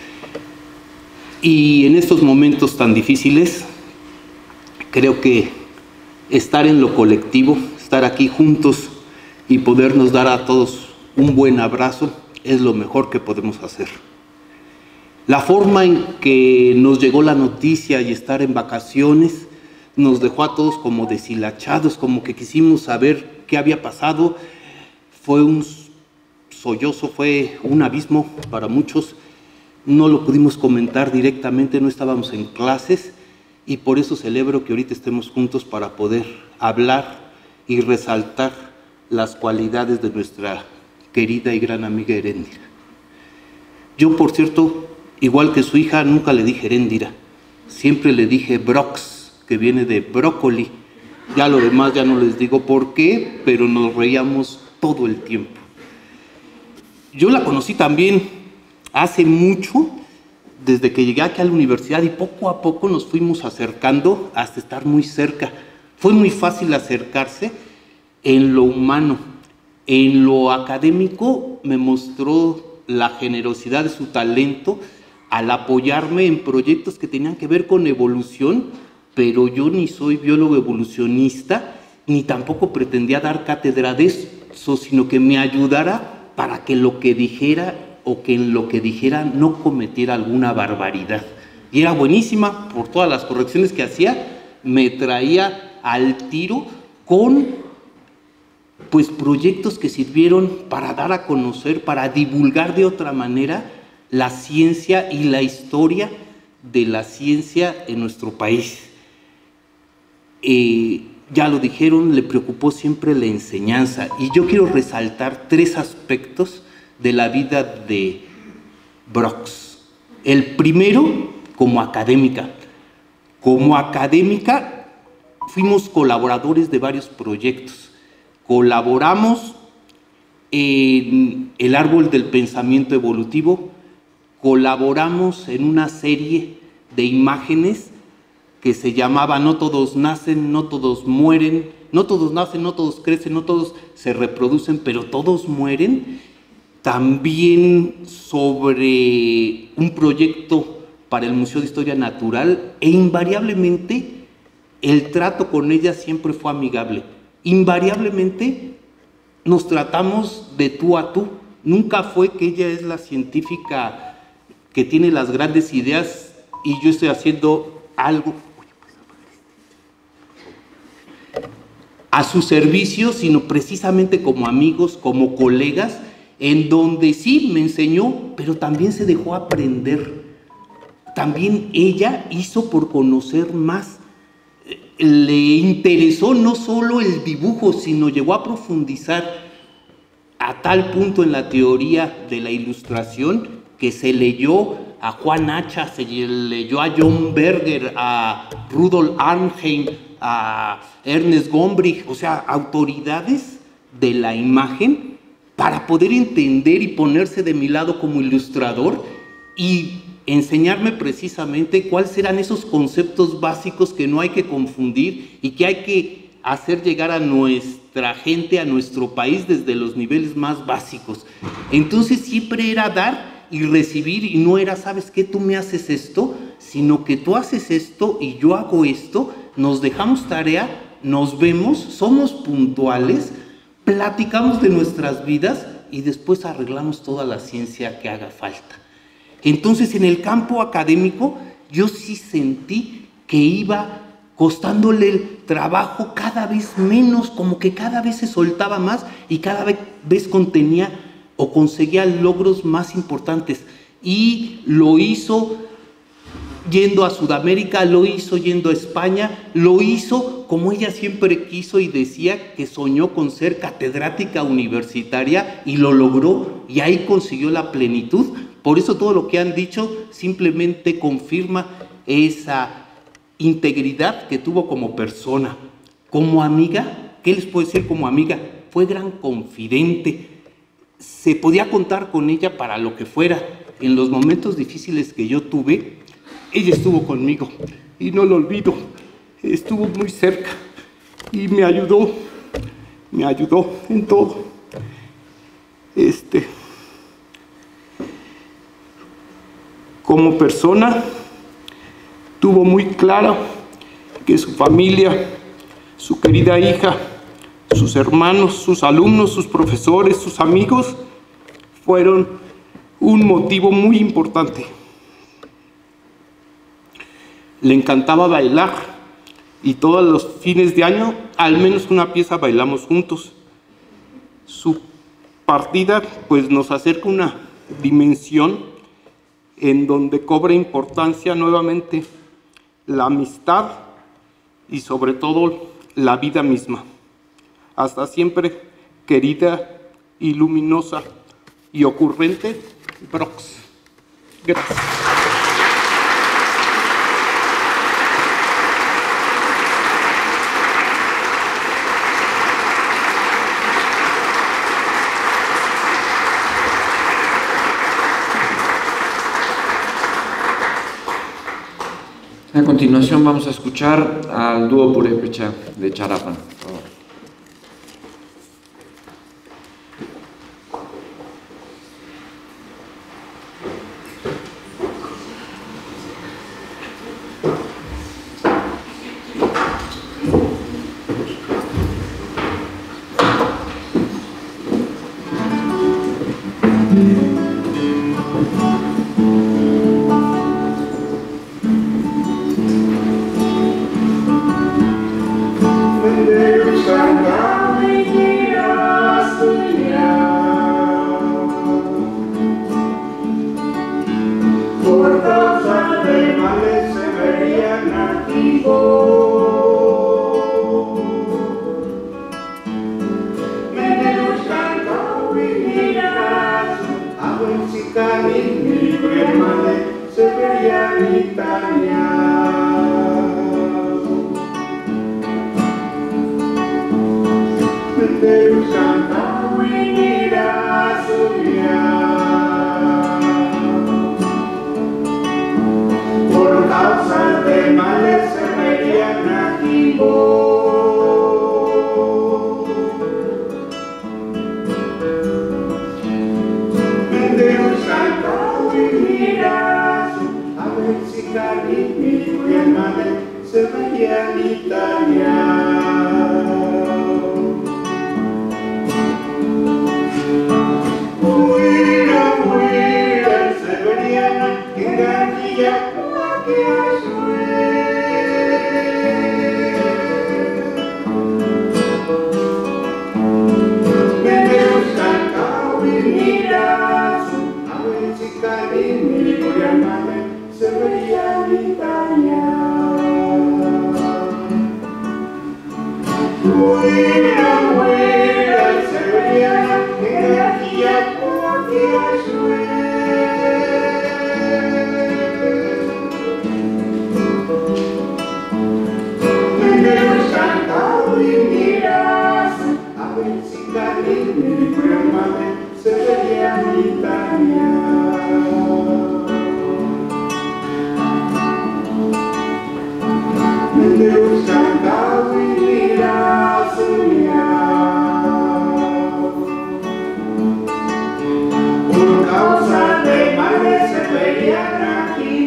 Y en estos momentos tan difíciles, creo que estar en lo colectivo, estar aquí juntos y podernos dar a todos un buen abrazo es lo mejor que podemos hacer. La forma en que nos llegó la noticia y estar en vacaciones nos dejó a todos como deshilachados, como que quisimos saber qué había pasado. Fue un sollozo, fue un abismo para muchos. No lo pudimos comentar directamente, no estábamos en clases y por eso celebro que ahorita estemos juntos para poder hablar y resaltar las cualidades de nuestra querida y gran amiga Heréndira. Yo, por cierto, igual que su hija, nunca le dije Heréndira, siempre le dije Brox, que viene de brócoli. Ya lo demás ya no les digo por qué, pero nos reíamos todo el tiempo. Yo la conocí también hace mucho, desde que llegué aquí a la universidad, y poco a poco nos fuimos acercando hasta estar muy cerca. Fue muy fácil acercarse en lo humano. En lo académico me mostró la generosidad de su talento al apoyarme en proyectos que tenían que ver con evolución, pero yo ni soy biólogo evolucionista, ni tampoco pretendía dar cátedra de eso, sino que me ayudara para que lo que dijera o que en lo que dijera no cometiera alguna barbaridad. Y era buenísima por todas las correcciones que hacía, me traía al tiro con pues proyectos que sirvieron para dar a conocer, para divulgar de otra manera la ciencia y la historia de la ciencia en nuestro país. Eh, ya lo dijeron, le preocupó siempre la enseñanza, y yo quiero resaltar tres aspectos de la vida de Brox. El primero, como académica. Como académica, fuimos colaboradores de varios proyectos. Colaboramos en el Árbol del Pensamiento Evolutivo, colaboramos en una serie de imágenes que se llamaba No todos nacen, no todos mueren, no todos nacen, no todos crecen, no todos se reproducen, pero todos mueren. También sobre un proyecto para el Museo de Historia Natural, e invariablemente el trato con ella siempre fue amigable. Invariablemente nos tratamos de tú a tú. Nunca fue que ella es la científica que tiene las grandes ideas y yo estoy haciendo algo. a su servicio, sino precisamente como amigos, como colegas, en donde sí me enseñó, pero también se dejó aprender. También ella hizo por conocer más. Le interesó no solo el dibujo, sino llegó a profundizar a tal punto en la teoría de la ilustración que se leyó a Juan Hacha, se leyó a John Berger, a Rudolf Arnheim, a Ernest Gombrich, o sea, autoridades de la imagen para poder entender y ponerse de mi lado como ilustrador y enseñarme precisamente cuáles serán esos conceptos básicos que no hay que confundir y que hay que hacer llegar a nuestra gente, a nuestro país desde los niveles más básicos. Entonces siempre era dar y recibir, y no era, ¿sabes qué? Tú me haces esto, sino que tú haces esto y yo hago esto, nos dejamos tarea, nos vemos, somos puntuales, platicamos de nuestras vidas y después arreglamos toda la ciencia que haga falta. Entonces, en el campo académico, yo sí sentí que iba costándole el trabajo cada vez menos, como que cada vez se soltaba más y cada vez contenía o conseguía logros más importantes. Y lo hizo yendo a Sudamérica, lo hizo yendo a España, lo hizo como ella siempre quiso y decía que soñó con ser catedrática universitaria y lo logró y ahí consiguió la plenitud. Por eso todo lo que han dicho simplemente confirma esa integridad que tuvo como persona. Como amiga, ¿qué les puedo decir como amiga? Fue gran confidente. Se podía contar con ella para lo que fuera. En los momentos difíciles que yo tuve, ella estuvo conmigo y no lo olvido. Estuvo muy cerca y me ayudó, me ayudó en todo. Este, como persona, tuvo muy clara que su familia, su querida hija, sus hermanos, sus alumnos, sus profesores, sus amigos, fueron un motivo muy importante. Le encantaba bailar y todos los fines de año, al menos una pieza bailamos juntos. Su partida, pues, nos acerca una dimensión en donde cobra importancia nuevamente la amistad y sobre todo la vida misma. Hasta siempre, querida y luminosa y ocurrente Brox. Gracias. A continuación vamos a escuchar al dúo Purépecha de Charapan. Por favor. Por causa de males se veían aquí.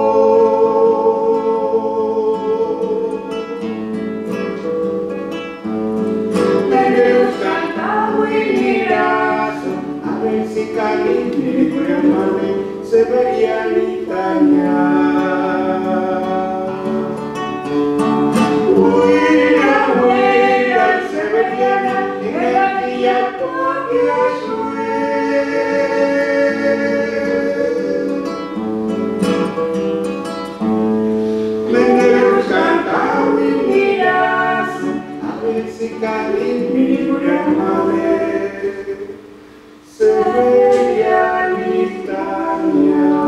Se veía en Italia. Huida, huida, se veía en la villa porque Menderos cantaba y miras, a ver si Cali mi madre se veía en Italia.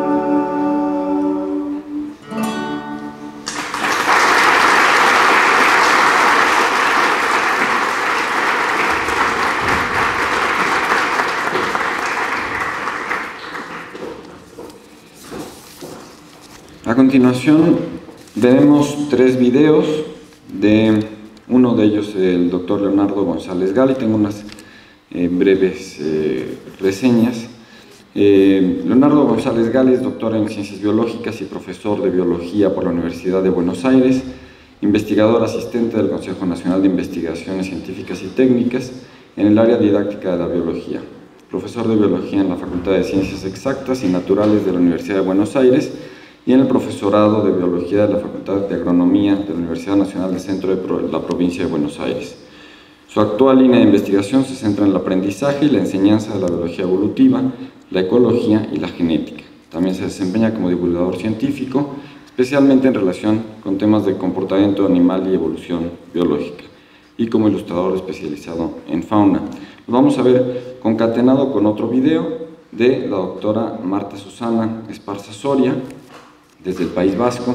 A continuación veremos tres videos, de uno de ellos el doctor Leonardo González Gali. Tengo unas eh, breves eh, reseñas. Eh, Leonardo González Gali es doctor en Ciencias Biológicas y profesor de Biología por la Universidad de Buenos Aires, investigador asistente del Consejo Nacional de Investigaciones Científicas y Técnicas en el área didáctica de la biología, profesor de Biología en la Facultad de Ciencias Exactas y Naturales de la Universidad de Buenos Aires y en el profesorado de Biología de la Facultad de Agronomía de la Universidad Nacional del Centro de la Provincia de Buenos Aires. Su actual línea de investigación se centra en el aprendizaje y la enseñanza de la biología evolutiva, la ecología y la genética. También se desempeña como divulgador científico, especialmente en relación con temas de comportamiento animal y evolución biológica, y como ilustrador especializado en fauna. Lo vamos a ver concatenado con otro video de la doctora Marta Susana Esparza Soria, desde el País Vasco.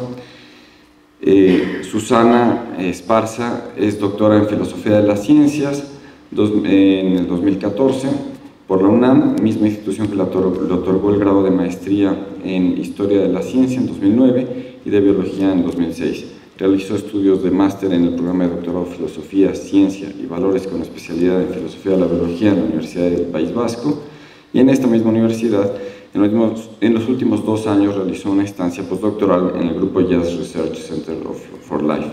Eh, Susana Esparza es doctora en Filosofía de las Ciencias dos, eh, en el dos mil catorce por la UNAM, misma institución que le otorgó, le otorgó el grado de maestría en Historia de la Ciencia en dos mil nueve y de Biología en dos mil seis. Realizó estudios de máster en el programa de doctorado Filosofía, Ciencia y Valores con especialidad en Filosofía de la Biología en la Universidad del País Vasco, y en esta misma universidad En los, últimos, en los últimos dos años realizó una estancia postdoctoral en el grupo Jazz Research Center of, for Life.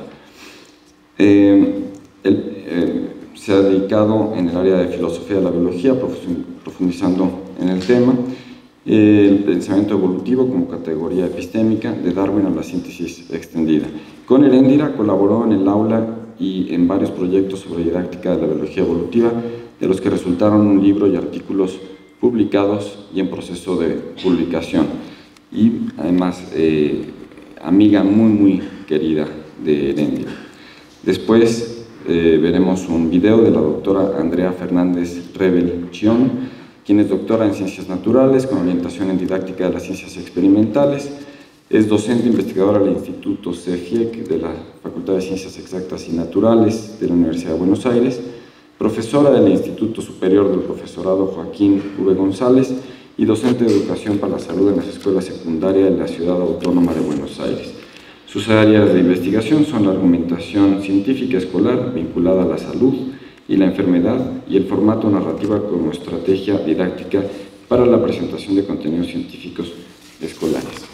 Eh, él eh, se ha dedicado en el área de filosofía de la biología, profundizando en el tema, eh, el pensamiento evolutivo como categoría epistémica de Darwin a la síntesis extendida. Con Heréndira colaboró en el aula y en varios proyectos sobre didáctica de la biología evolutiva, de los que resultaron un libro y artículos publicados y en proceso de publicación, y además eh, amiga muy muy querida de Heréndira. Después eh, veremos un video de la doctora Andrea Fernández Rebel Chión, quien es doctora en Ciencias Naturales con orientación en Didáctica de las Ciencias Experimentales, es docente investigadora del Instituto CEGIEC de la Facultad de Ciencias Exactas y Naturales de la Universidad de Buenos Aires, profesora del Instituto Superior del Profesorado Joaquín V. González y docente de Educación para la Salud en las escuelas secundarias de la Ciudad Autónoma de Buenos Aires. Sus áreas de investigación son la argumentación científica escolar vinculada a la salud y la enfermedad y el formato narrativa como estrategia didáctica para la presentación de contenidos científicos escolares.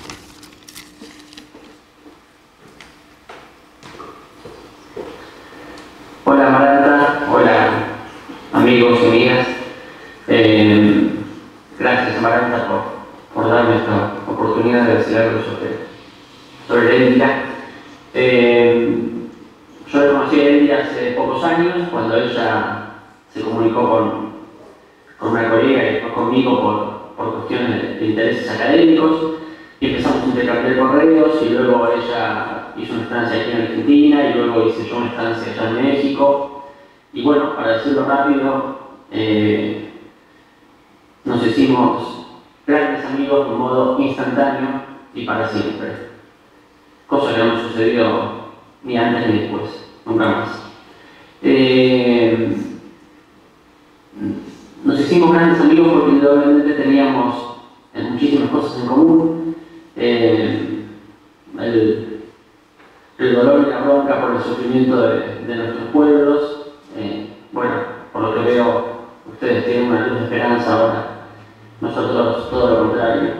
Hola Marta, hola amigos y amigas. Eh, gracias Marta por, por darme esta oportunidad de decir algo sobre, sobre Heréndira. Eh, yo la conocí a Heréndira hace pocos años, cuando ella se comunicó con, con una colega y después conmigo por, por cuestiones de intereses académicos, y empezamos a intercambiar correos, y luego ella hizo una estancia aquí en Argentina, y luego hice yo una estancia allá en México, y bueno, para decirlo rápido, eh, nos hicimos grandes amigos de un modo instantáneo y para siempre, cosa que no me sucedió ni antes ni después, nunca más. Eh, nos hicimos grandes amigos porque indudablemente teníamos eh, muchísimas cosas en común. Eh, el, el dolor y la bronca por el sufrimiento de, de nuestros pueblos. Eh, bueno, por lo que veo, ustedes tienen una luz de esperanza ahora, nosotros todo lo contrario.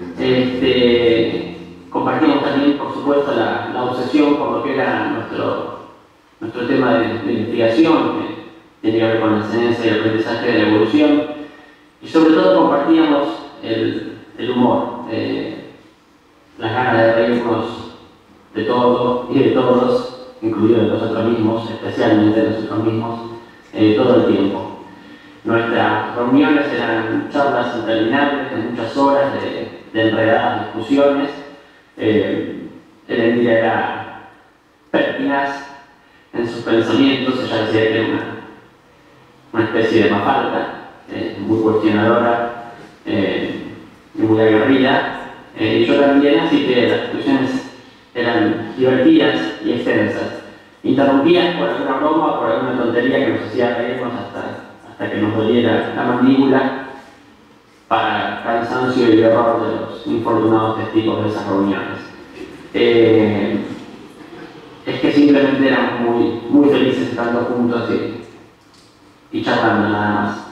Este, compartimos también, por supuesto, la, la obsesión por lo que era nuestro, nuestro tema de, de investigación, que tiene que ver con la enseñanza y el aprendizaje de la evolución, y sobre todo compartíamos el, el humor, eh, las ganas de reírnos de todo y de todos, incluidos de nosotros mismos, especialmente de nosotros mismos, eh, todo el tiempo. Nuestras reuniones eran charlas interminables de muchas horas, de, de enredadas discusiones. Eh, Erendira era pertinaz en sus pensamientos, ella decía que era una, una especie de Mafalda, eh, muy cuestionadora eh, y muy aguerrida. Eh, y yo también, así que las discusiones eran divertidas y extensas, interrumpidas por alguna broma o por alguna tontería que nos hacía reírnos hasta, hasta que nos doliera la mandíbula, para cansancio y error de los infortunados testigos de esas reuniones. Eh, es que simplemente éramos muy, muy felices estando juntos y, y charlando nada más.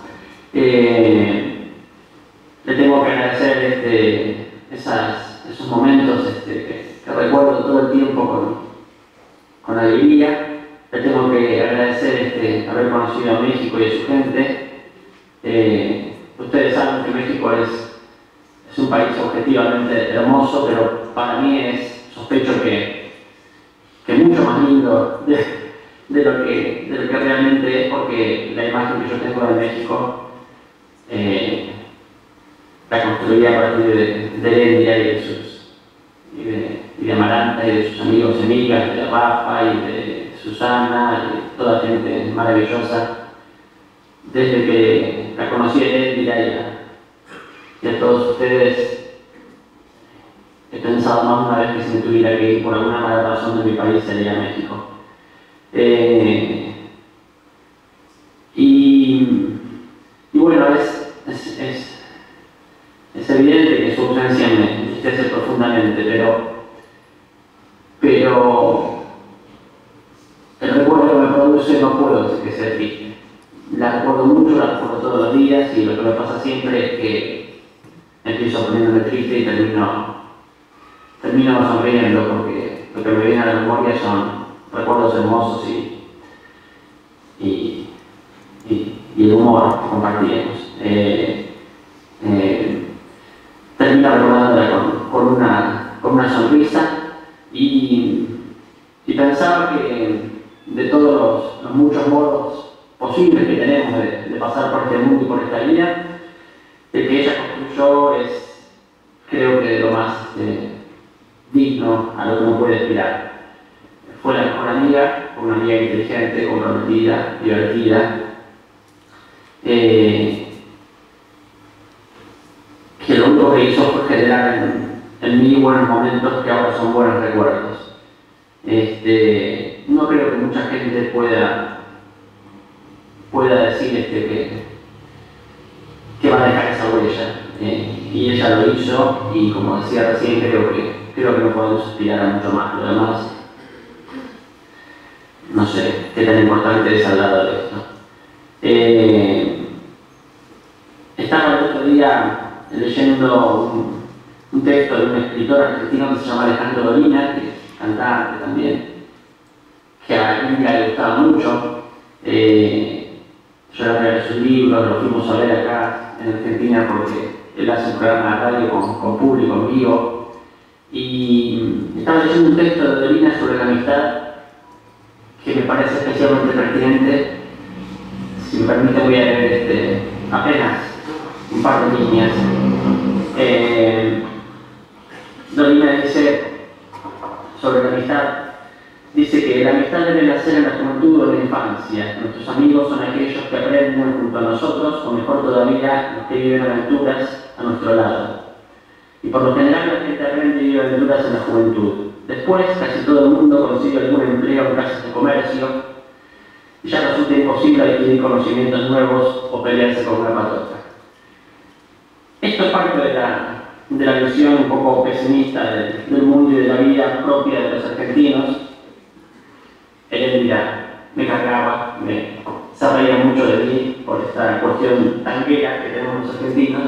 Eh, le tengo que agradecer este, esas, esos momentos este, que, que recuerdo todo el tiempo con, con alegría. Le tengo que agradecer este, haber conocido a México y a su gente. Eh, ustedes saben que México es, es un país objetivamente hermoso, pero para mí es, sospecho que, que mucho más lindo de, de, lo que, de lo que realmente es, porque la imagen que yo tengo de México eh, la construí a partir de, de Erendira y de sus y de, y de Amaranta y de sus amigos y amigas, de Rafa y de Susana y de toda gente maravillosa. Desde que la conocí a Erendira y a, y a todos ustedes, he pensado más una vez que si me tuviera que ir por alguna mala razón de mi país sería México. Eh, y, y bueno, es, es, es, es evidente que su ausencia me entristece profundamente, pero, pero el recuerdo que me produce no puedo decir que sea triste. La recuerdo mucho, la recuerdo todos los días, y lo que me pasa siempre es que empiezo poniéndome triste y termino, termino sonriendo, porque lo que me viene a la memoria son recuerdos hermosos y, y, y, y el humor que compartimos. Eh, eh, termino recordándola con, con, una, con una sonrisa y, y pensaba que de todos los, los muchos modos posibles que tenemos de, de pasar por este mundo y por esta vida, el que ella construyó es, creo que, de lo más eh, digno a lo que uno puede aspirar. Fue la mejor amiga, una amiga inteligente, comprometida, divertida, eh, que lo único que hizo fue generar en, en mí buenos momentos que ahora son buenos recuerdos. Este, no creo que mucha gente pueda pueda decir este, que, que va a dejar esa huella, eh, y ella lo hizo, y como decía recién, creo que, creo que no podemos aspirar a mucho más. Lo demás, no sé qué tan importante es al lado de esto. Eh, estaba el otro día leyendo un, un texto de un escritor argentino que se llama Alejandro Dolina, que es cantante también, que a Erendira le gustaba mucho. Eh, Yo le regalé sus libros, los fuimos a ver acá en Argentina porque él hace un programa de radio con, con público en vivo. Y estaba leyendo un texto de Dolina sobre la amistad que me parece especialmente pertinente. Si me permite, voy a leer este, apenas un par de líneas. Eh, Dolina dice sobre la amistad. Dice que la amistad debe nacer en la juventud o en la infancia. Nuestros amigos son aquellos que aprenden junto a nosotros, o mejor todavía, los que viven aventuras a nuestro lado. Y por lo general la gente aprende y vive aventuras en la juventud. Después, casi todo el mundo consigue algún empleo en casas de comercio, y ya resulta imposible adquirir conocimientos nuevos o pelearse con una patota. Esto es parte de la, de la visión un poco pesimista del, del mundo y de la vida propia de los argentinos. Heréndira me cargaba, me, se reía mucho de mí por esta cuestión tanguera que tenemos los argentinos.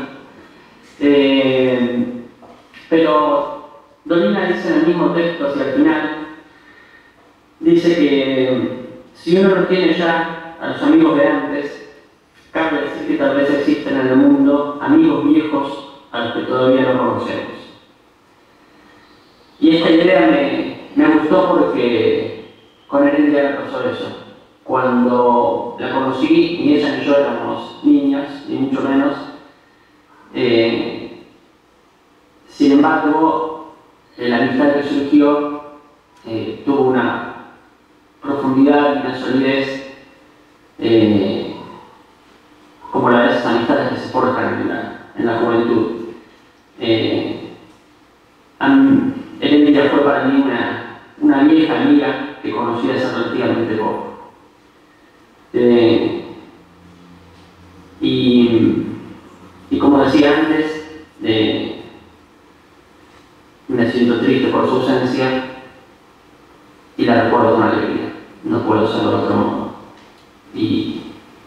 Eh, pero Dolina dice en el mismo texto, hacia el final, dice que si uno no tiene ya a los amigos de antes, cabe decir que tal vez existen en el mundo amigos viejos a los que todavía no conocemos. Y esta idea me, me gustó porque con Heréndira me pasó eso. Cuando la conocí, ni ella ni yo éramos niñas, ni mucho menos. Eh, sin embargo, la amistad que surgió eh, tuvo una profundidad y una solidez eh, como la de esas amistades que se forjan en la, en la juventud. Eh, Heréndira fue para mí una, una vieja amiga que conocí hace relativamente poco. Eh, y, y como decía antes, eh, me siento triste por su ausencia y la recuerdo con alegría. No puedo hacerlo de otro modo. Y,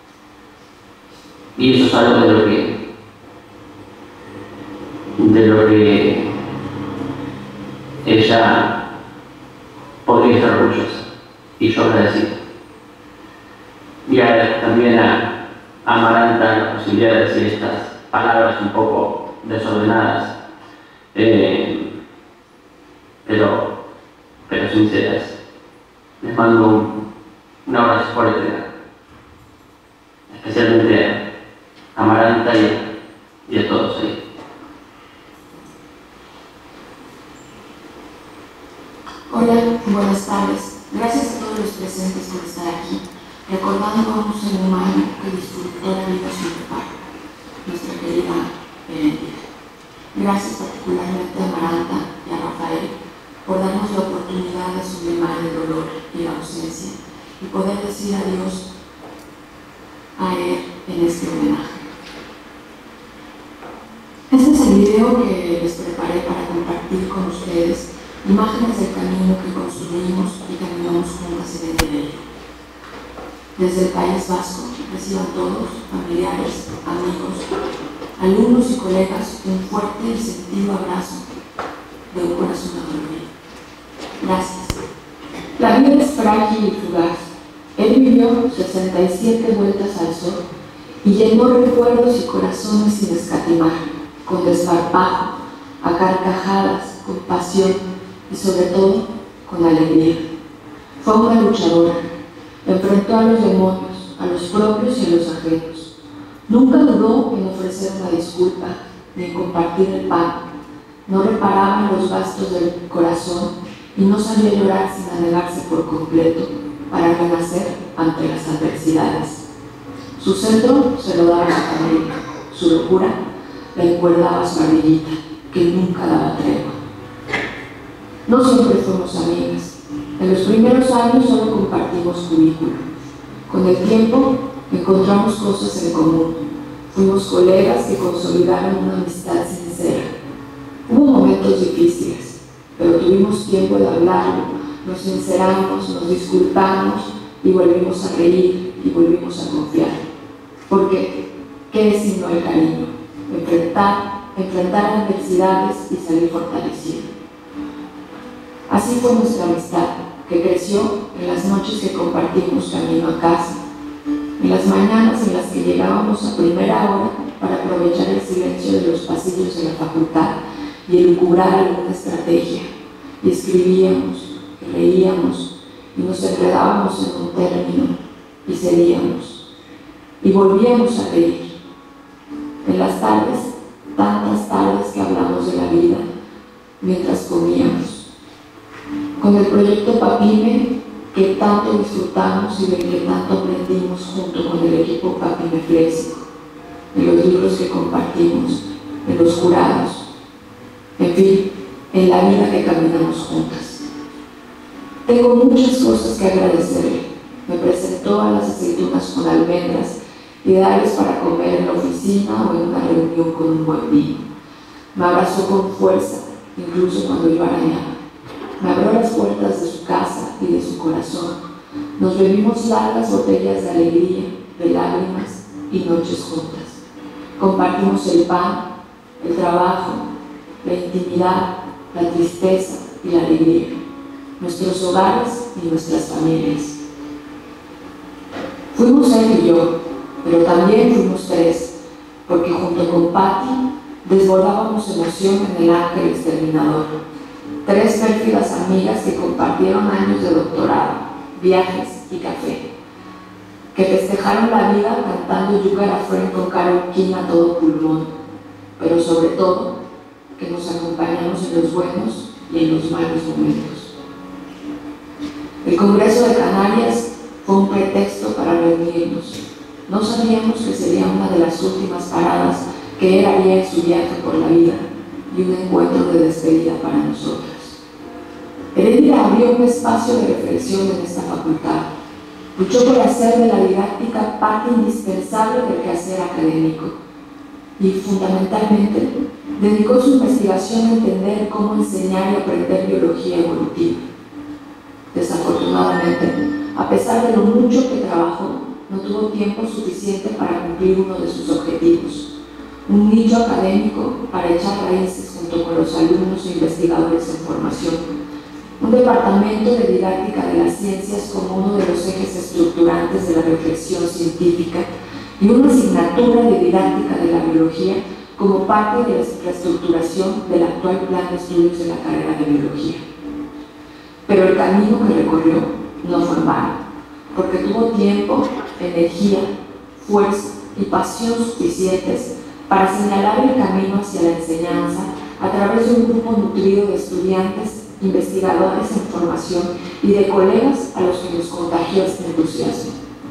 y eso es algo de lo que de lo que ella podría estar orgullosa y yo agradecido. Y agradezco también a, a Amaranta la posibilidad de decir estas palabras un poco desordenadas, eh, pero, pero sinceras. Les mando un, un abrazo fuerte, especialmente a Amaranta y, y a todos ahí. Hola, buenas tardes. Gracias a todos los presentes por estar aquí, recordando a un ser humano que disfrutó la vida sin par, nuestra querida Heréndira. Gracias particularmente a Amaranta y a Rafael por darnos la oportunidad de sublimar el dolor y la ausencia y poder decir adiós a él en este homenaje. Este es el video que les preparé para compartir con ustedes imágenes del camino que construimos y caminamos juntas en el derecho. Desde el País Vasco reciban todos, familiares, amigos, alumnos y colegas, un fuerte y sentido abrazo de un corazón a dormir. Gracias. La vida es frágil y fugaz. Él vivió sesenta y siete vueltas al sol y llenó recuerdos y corazones sin escatimar, con desparpajo, a carcajadas, con pasión y sobre todo con alegría. Fue una luchadora, enfrentó a los demonios, a los propios y a los ajenos. Nunca dudó en ofrecer una disculpa ni en compartir el pan. No reparaba en los gastos del corazón y no sabía llorar sin anegarse por completo para renacer ante las adversidades. Su centro se lo daba a su familia, su locura la encuerdaba a su amiguita, que nunca daba tregua. No siempre fuimos amigas. En los primeros años solo compartimos cubículo. Con el tiempo encontramos cosas en común. Fuimos colegas que consolidaron una amistad sincera. Hubo momentos difíciles, pero tuvimos tiempo de hablarlo, nos sinceramos, nos disculpamos y volvimos a reír y volvimos a confiar. Porque, ¿qué es sino el cariño? Enfrentar, enfrentar adversidades y salir fortalecido. Así fue nuestra amistad, que creció en las noches que compartimos camino a casa, en las mañanas en las que llegábamos a primera hora para aprovechar el silencio de los pasillos de la facultad y elucubrar alguna estrategia, y escribíamos, y reíamos, y nos enredábamos en un término, y cedíamos, y volvíamos a reír. En las tardes, tantas tardes que hablamos de la vida, mientras comíamos. Con el proyecto Papime, que tanto disfrutamos y del que tanto aprendimos junto con el equipo Papime Fléxico, en los libros que compartimos, en los jurados, en fin, en la vida que caminamos juntas. Tengo muchas cosas que agradecerle, me presentó a las aceitunas con almendras, ideales para comer en la oficina o en una reunión con un buen vino. Me abrazó con fuerza, incluso cuando iba arañada. Me abrió las puertas de su casa y de su corazón. Nos bebimos largas botellas de alegría, de lágrimas y noches juntas. Compartimos el pan, el trabajo, la intimidad, la tristeza y la alegría, nuestros hogares y nuestras familias. Fuimos él y yo, pero también fuimos tres, porque junto con Patti desbordábamos emoción en el ángel exterminador. Tres pérfidas amigas que compartieron años de doctorado, viajes y café, que festejaron la vida cantando You Got a Friend con Carole King a todo pulmón, pero sobre todo que nos acompañamos en los buenos y en los malos momentos. El Congreso de Canarias fue un pretexto para reunirnos. No sabíamos que sería una de las últimas paradas que él haría en su viaje por la vida y un encuentro de despedida para nosotras. Heréndira abrió un espacio de reflexión en esta facultad. Luchó por hacer de la didáctica parte indispensable del quehacer académico y, fundamentalmente, dedicó su investigación a entender cómo enseñar y aprender biología evolutiva. Desafortunadamente, a pesar de lo mucho que trabajó, no tuvo tiempo suficiente para cumplir uno de sus objetivos: un nicho académico para echar raíces junto con los alumnos e investigadores en formación, un departamento de didáctica de las ciencias como uno de los ejes estructurantes de la reflexión científica y una asignatura de didáctica de la biología como parte de la reestructuración del actual plan de estudios de la carrera de biología. Pero el camino que recorrió no fue en vano, porque tuvo tiempo, energía, fuerza y pasión suficientes para señalar el camino hacia la enseñanza a través de un grupo nutrido de estudiantes, investigadores en formación y de colegas a los que nos contagió este entusiasmo.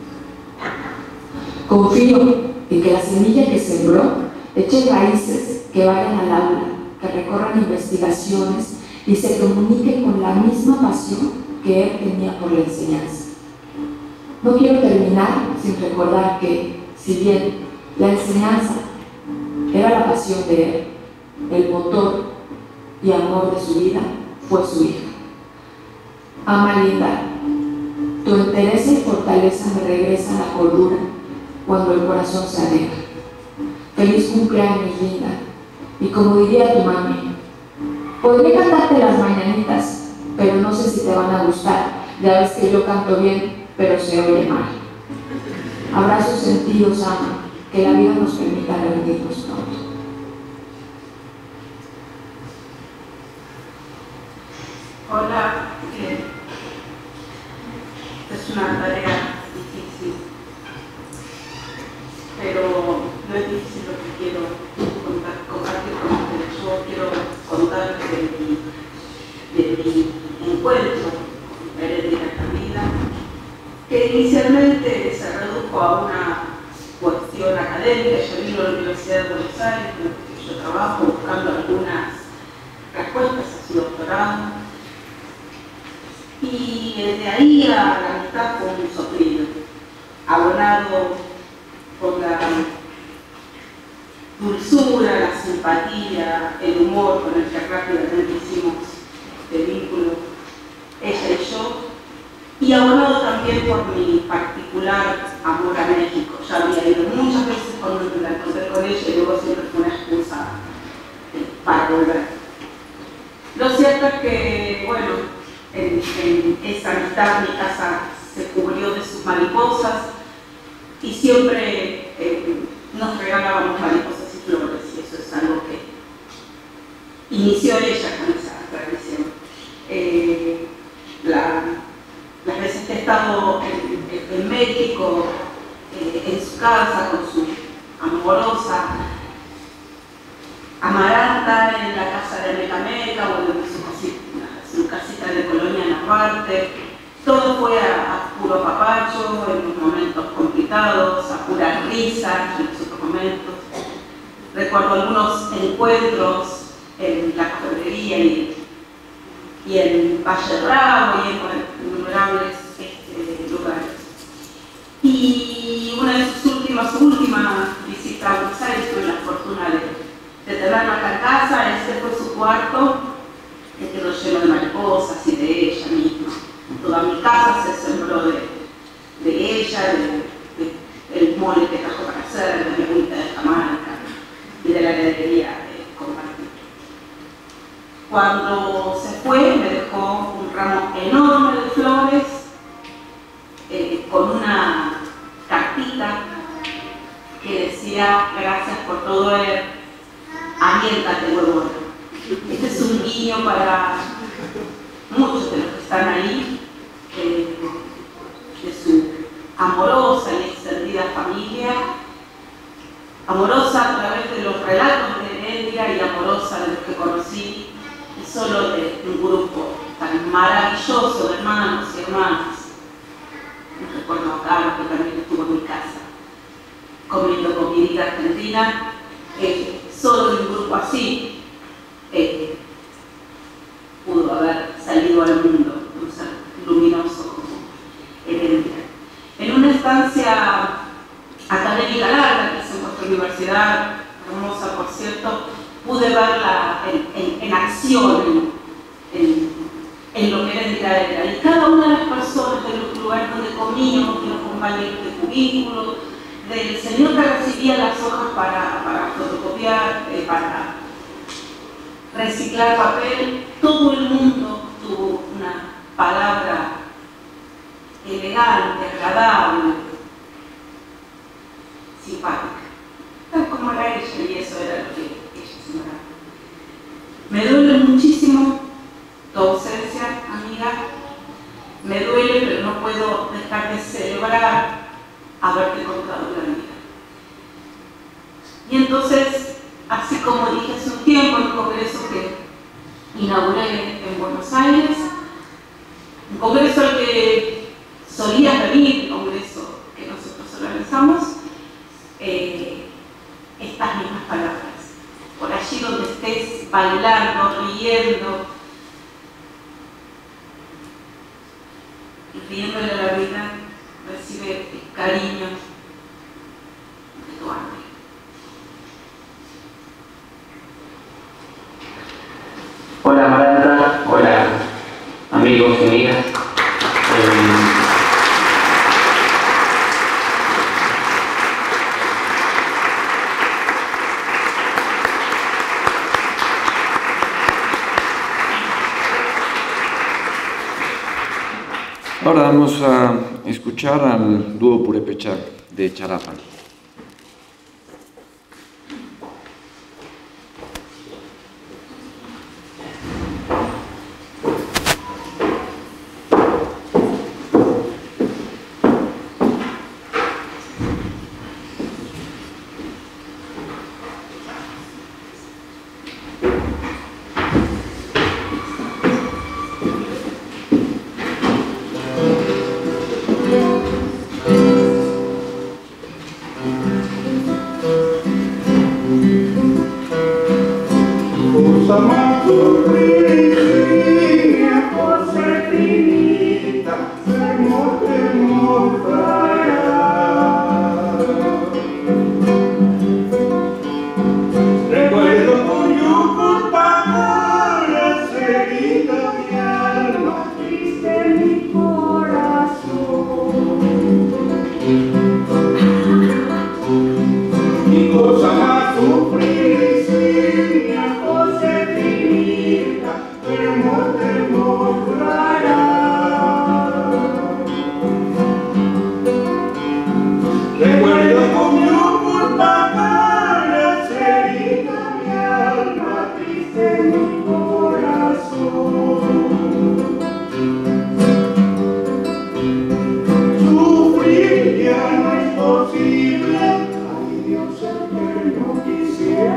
Confío en que la semilla que sembró eche raíces que vayan al aula, que recorran investigaciones y se comuniquen con la misma pasión que él tenía por la enseñanza. No quiero terminar sin recordar que, si bien la enseñanza era la pasión de él, el motor y amor de su vida fue su hija. Ama linda, tu entereza y fortaleza me regresan la cordura cuando el corazón se aleja. Feliz cumpleaños, linda. Y como diría tu mami, podría cantarte las mañanitas, pero no sé si te van a gustar. Ya ves que yo canto bien, pero se oye mal. Abrazos sentidos, ama, que la vida nos permita reunirnos pronto. Hola, eh, es una tarea difícil, pero no es difícil lo que quiero contar, compartir con ustedes. Yo quiero contar de mi, de mi encuentro con Heréndira Camila, que inicialmente se redujo a una cuestión académica. Yo vino a la Universidad de Buenos Aires, en la que yo trabajo, buscando algunas respuestas a su doctorado. Y desde ahí a la amistad fue un soplido, abonado por la dulzura, la simpatía, el humor con el que rápidamente hicimos este vínculo, ella y yo, y abonado también por mi particular amor a México. Ya había ido muchas veces cuando me la encontré con ella y luego siempre fue una excusa eh, para volver. Lo cierto es que, bueno, En, en esa amistad mi casa se cubrió de sus mariposas y siempre eh, nos regalábamos mariposas y flores, y eso es algo que inició ella con esa tradición. Eh, la, las veces que he estado en, en México, eh, en su casa, con su amorosa Amaranta, en la casa de Mecameca o en su cosita, su casita de Colonia Narvarte, todo fue a, a puro apapacho, en los momentos complicados, a pura risa en los otros momentos. Recuerdo algunos encuentros en la cafetería y, y en Valle Bravo y en innumerables este, lugares. última, su última visita a Buenos Aires, tuve la fortuna de, de tenerla acá en casa. Este fue su cuarto, que quedó lleno de mariposas y de ella misma. Toda mi casa se sembró de, de ella, de, de el mole que trajo para hacer, de mi agüita de Jamaica y de la heladería de compartir. Cuando se fue me dejó un ramo enorme de flores eh, con una cartita que decía: gracias por todo, el aliéntate, huevona. Este es un guiño para muchos de los que están ahí, eh, de su amorosa y extendida familia, amorosa a través de los relatos de Heréndira y amorosa de los que conocí, y solo de un grupo tan maravilloso de hermanos y hermanas. Me recuerdo a Carlos, que también estuvo en mi casa comiendo comidita argentina, eh, solo de un grupo así eh, pudo haber salido al mundo un ser luminoso como Heréndira. En una estancia académica larga que hice en nuestra universidad, hermosa por cierto, pude verla en, en, en acción, en, en, en lo que Heréndira era. Y cada una de las personas de los lugares donde comíamos, de los compañeros de cubículo, del señor que recibía las hojas para, para fotocopiar, eh, para reciclar papel, todo el mundo tuvo una palabra elegante, agradable, simpática, tal como era ella, y eso era lo que ella sembraba. Me duele muchísimo tu ausencia, amiga, me duele, pero no puedo dejar de celebrar haberte contado la vida. Y entonces, así como dije hace un tiempo en un congreso que inauguré en Buenos Aires, un congreso al que solía venir, un congreso que nosotros organizamos, eh, estas mismas palabras. Por allí donde estés bailando, riendo, y riéndole a la vida, recibe el cariño de tu alma. Hola Maranta, hola amigos y amigas. Eh, Ahora vamos a escuchar al dúo Purépecha de Charapa. Quisiera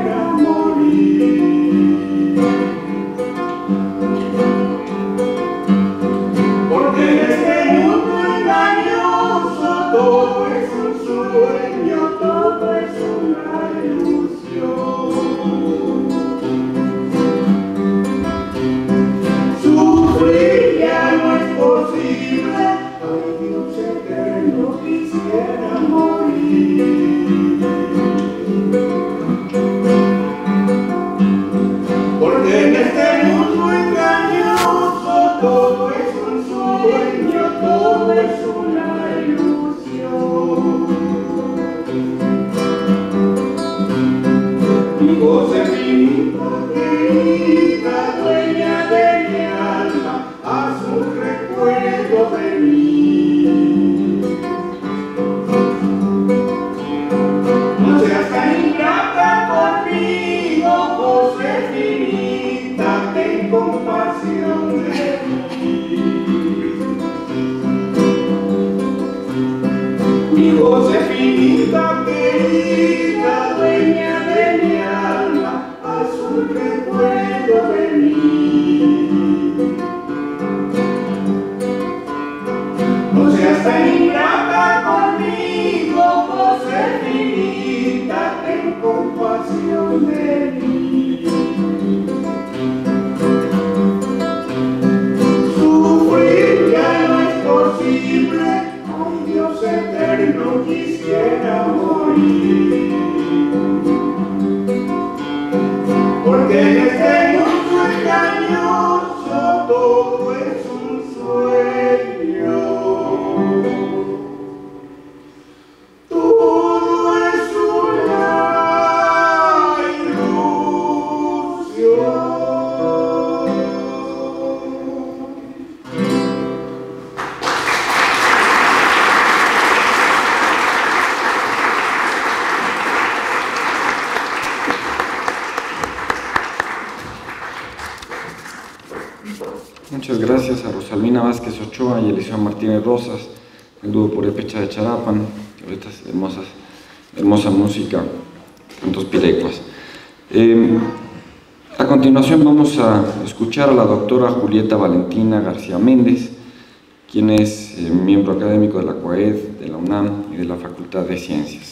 Muchas gracias a Rosalvina Vázquez Ochoa y Eliseo Martínez Rosas, el dúo Purépecha de Charapan, por estas hermosas, hermosa música, cantos pirecuas. Eh, a continuación vamos a escuchar a la doctora Julieta Valentina García Méndez, quien es eh, miembro académico de la CUAED, de la UNAM y de la Facultad de Ciencias.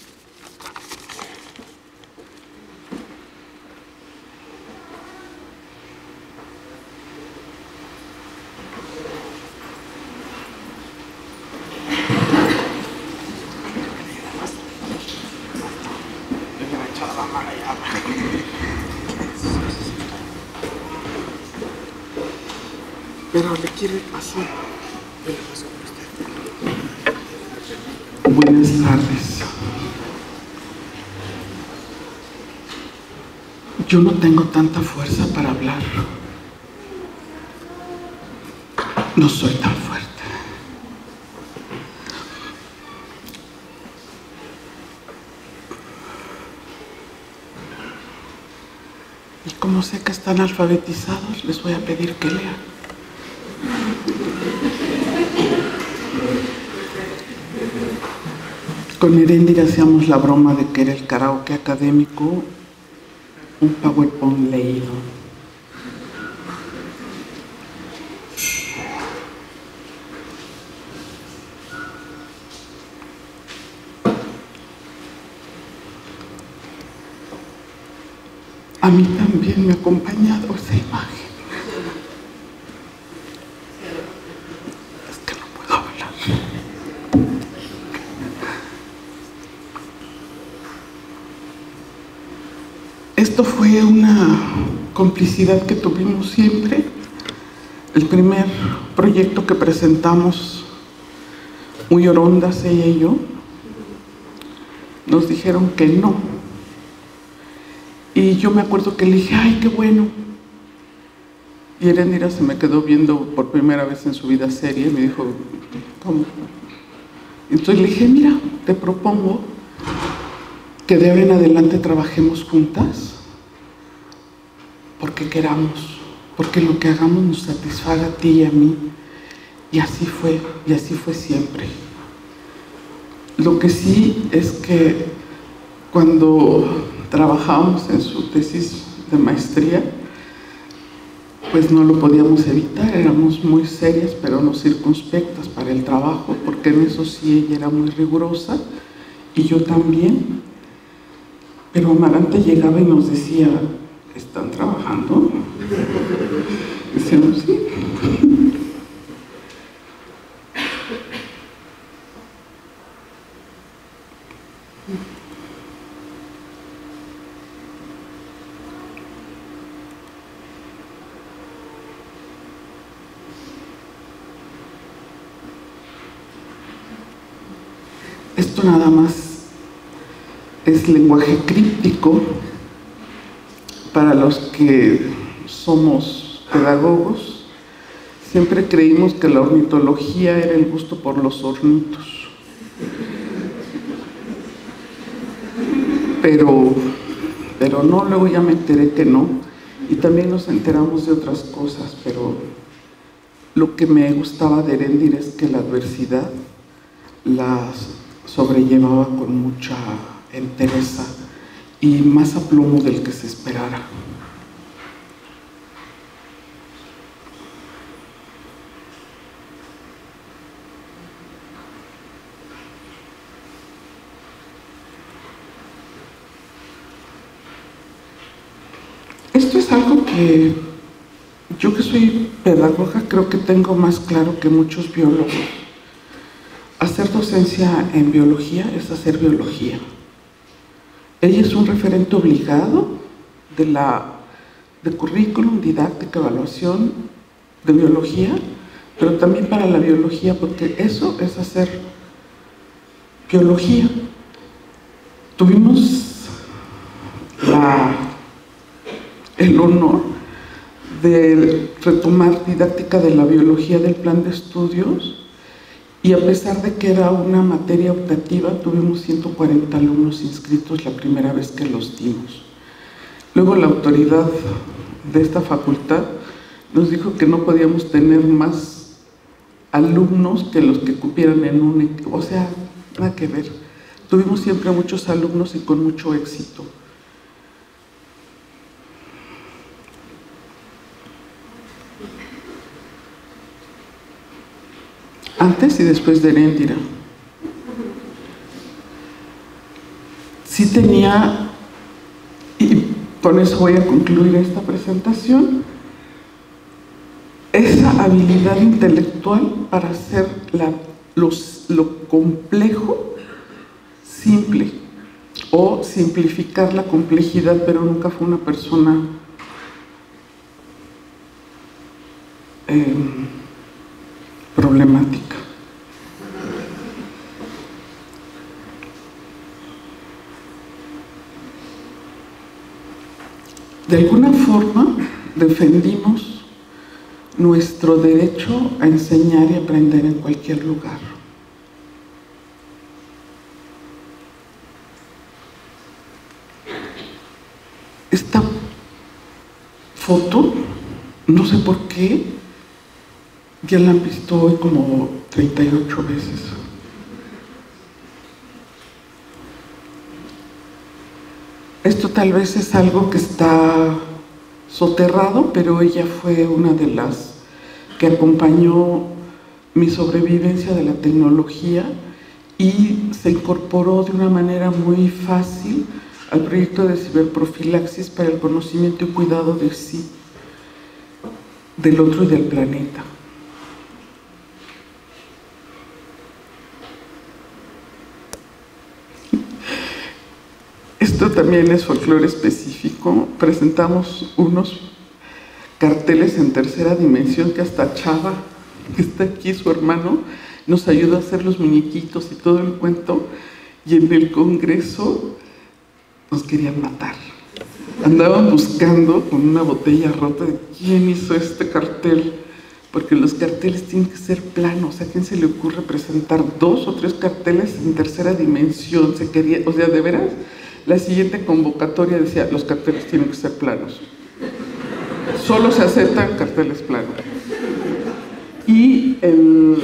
Pero le quiere pasar. Buenas tardes. Yo no tengo tanta fuerza para hablar. No soy tan fuerte. Y como sé que están alfabetizados, les voy a pedir que lean. Con Heréndira hacíamos la broma de que era el karaoke académico, un PowerPoint leído. A mí también me ha acompañado esa imagen. Es que no puedo hablar. Esto fue una complicidad que tuvimos siempre. El primer proyecto que presentamos, muy orondas ella y yo, nos dijeron que no. Y yo me acuerdo que le dije, ay, qué bueno. Y Heréndira se me quedó viendo por primera vez en su vida seria y me dijo, ¿cómo? Entonces le dije, mira, te propongo que de ahora en adelante trabajemos juntas porque queramos, porque lo que hagamos nos satisfaga a ti y a mí. Y así fue, y así fue siempre. Lo que sí es que cuando trabajábamos en su tesis de maestría, pues no lo podíamos evitar, éramos muy serias pero no circunspectas para el trabajo, porque en eso sí ella era muy rigurosa y yo también. Pero Amaranta llegaba y nos decía, ¿están trabajando? Decíamos, sí. Esto nada más es lenguaje críptico para los que somos pedagogos. Siempre creímos que la ornitología era el gusto por los hornitos. Pero, pero no, luego ya me enteré que no. Y también nos enteramos de otras cosas, pero lo que me gustaba de Heréndira es que la adversidad las sobrellevaba con mucha entereza y más aplomo del que se esperara. Esto es algo que yo, que soy pedagoga, creo que tengo más claro que muchos biólogos. Hacer docencia en biología es hacer biología. Ella es un referente obligado de, la, de currículum, didáctica, evaluación de biología, pero también para la biología, porque eso es hacer biología. Tuvimos la, el honor de retomar didáctica de la biología del plan de estudios. Y a pesar de que era una materia optativa, tuvimos ciento cuarenta alumnos inscritos la primera vez que los dimos. Luego la autoridad de esta facultad nos dijo que no podíamos tener más alumnos que los que cupieran en un equipo, o sea, nada que ver. Tuvimos siempre muchos alumnos y con mucho éxito. Antes y después de Heréndira. Sí tenía, y con eso voy a concluir esta presentación, esa habilidad intelectual para hacer la, los, lo complejo simple, o simplificar la complejidad, pero nunca fue una persona eh, problemática. De alguna forma defendimos nuestro derecho a enseñar y aprender en cualquier lugar. Esta foto, no sé por qué, ya la han visto hoy como treinta y ocho veces. Esto tal vez es algo que está soterrado, pero ella fue una de las que acompañó mi sobrevivencia de la tecnología y se incorporó de una manera muy fácil al proyecto de ciberprofilaxis para el conocimiento y cuidado de sí, del otro y del planeta. Esto también es folclore específico. Presentamos unos carteles en tercera dimensión que hasta Chava, que está aquí, su hermano, nos ayudó a hacer los muñequitos y todo el cuento, y en el congreso nos querían matar. Andaban buscando con una botella rota de quién hizo este cartel, porque los carteles tienen que ser planos. ¿A quién se le ocurre presentar dos o tres carteles en tercera dimensión? Se quería, o sea, de veras, la siguiente convocatoria decía, los carteles tienen que ser planos. Solo se aceptan carteles planos. Y el...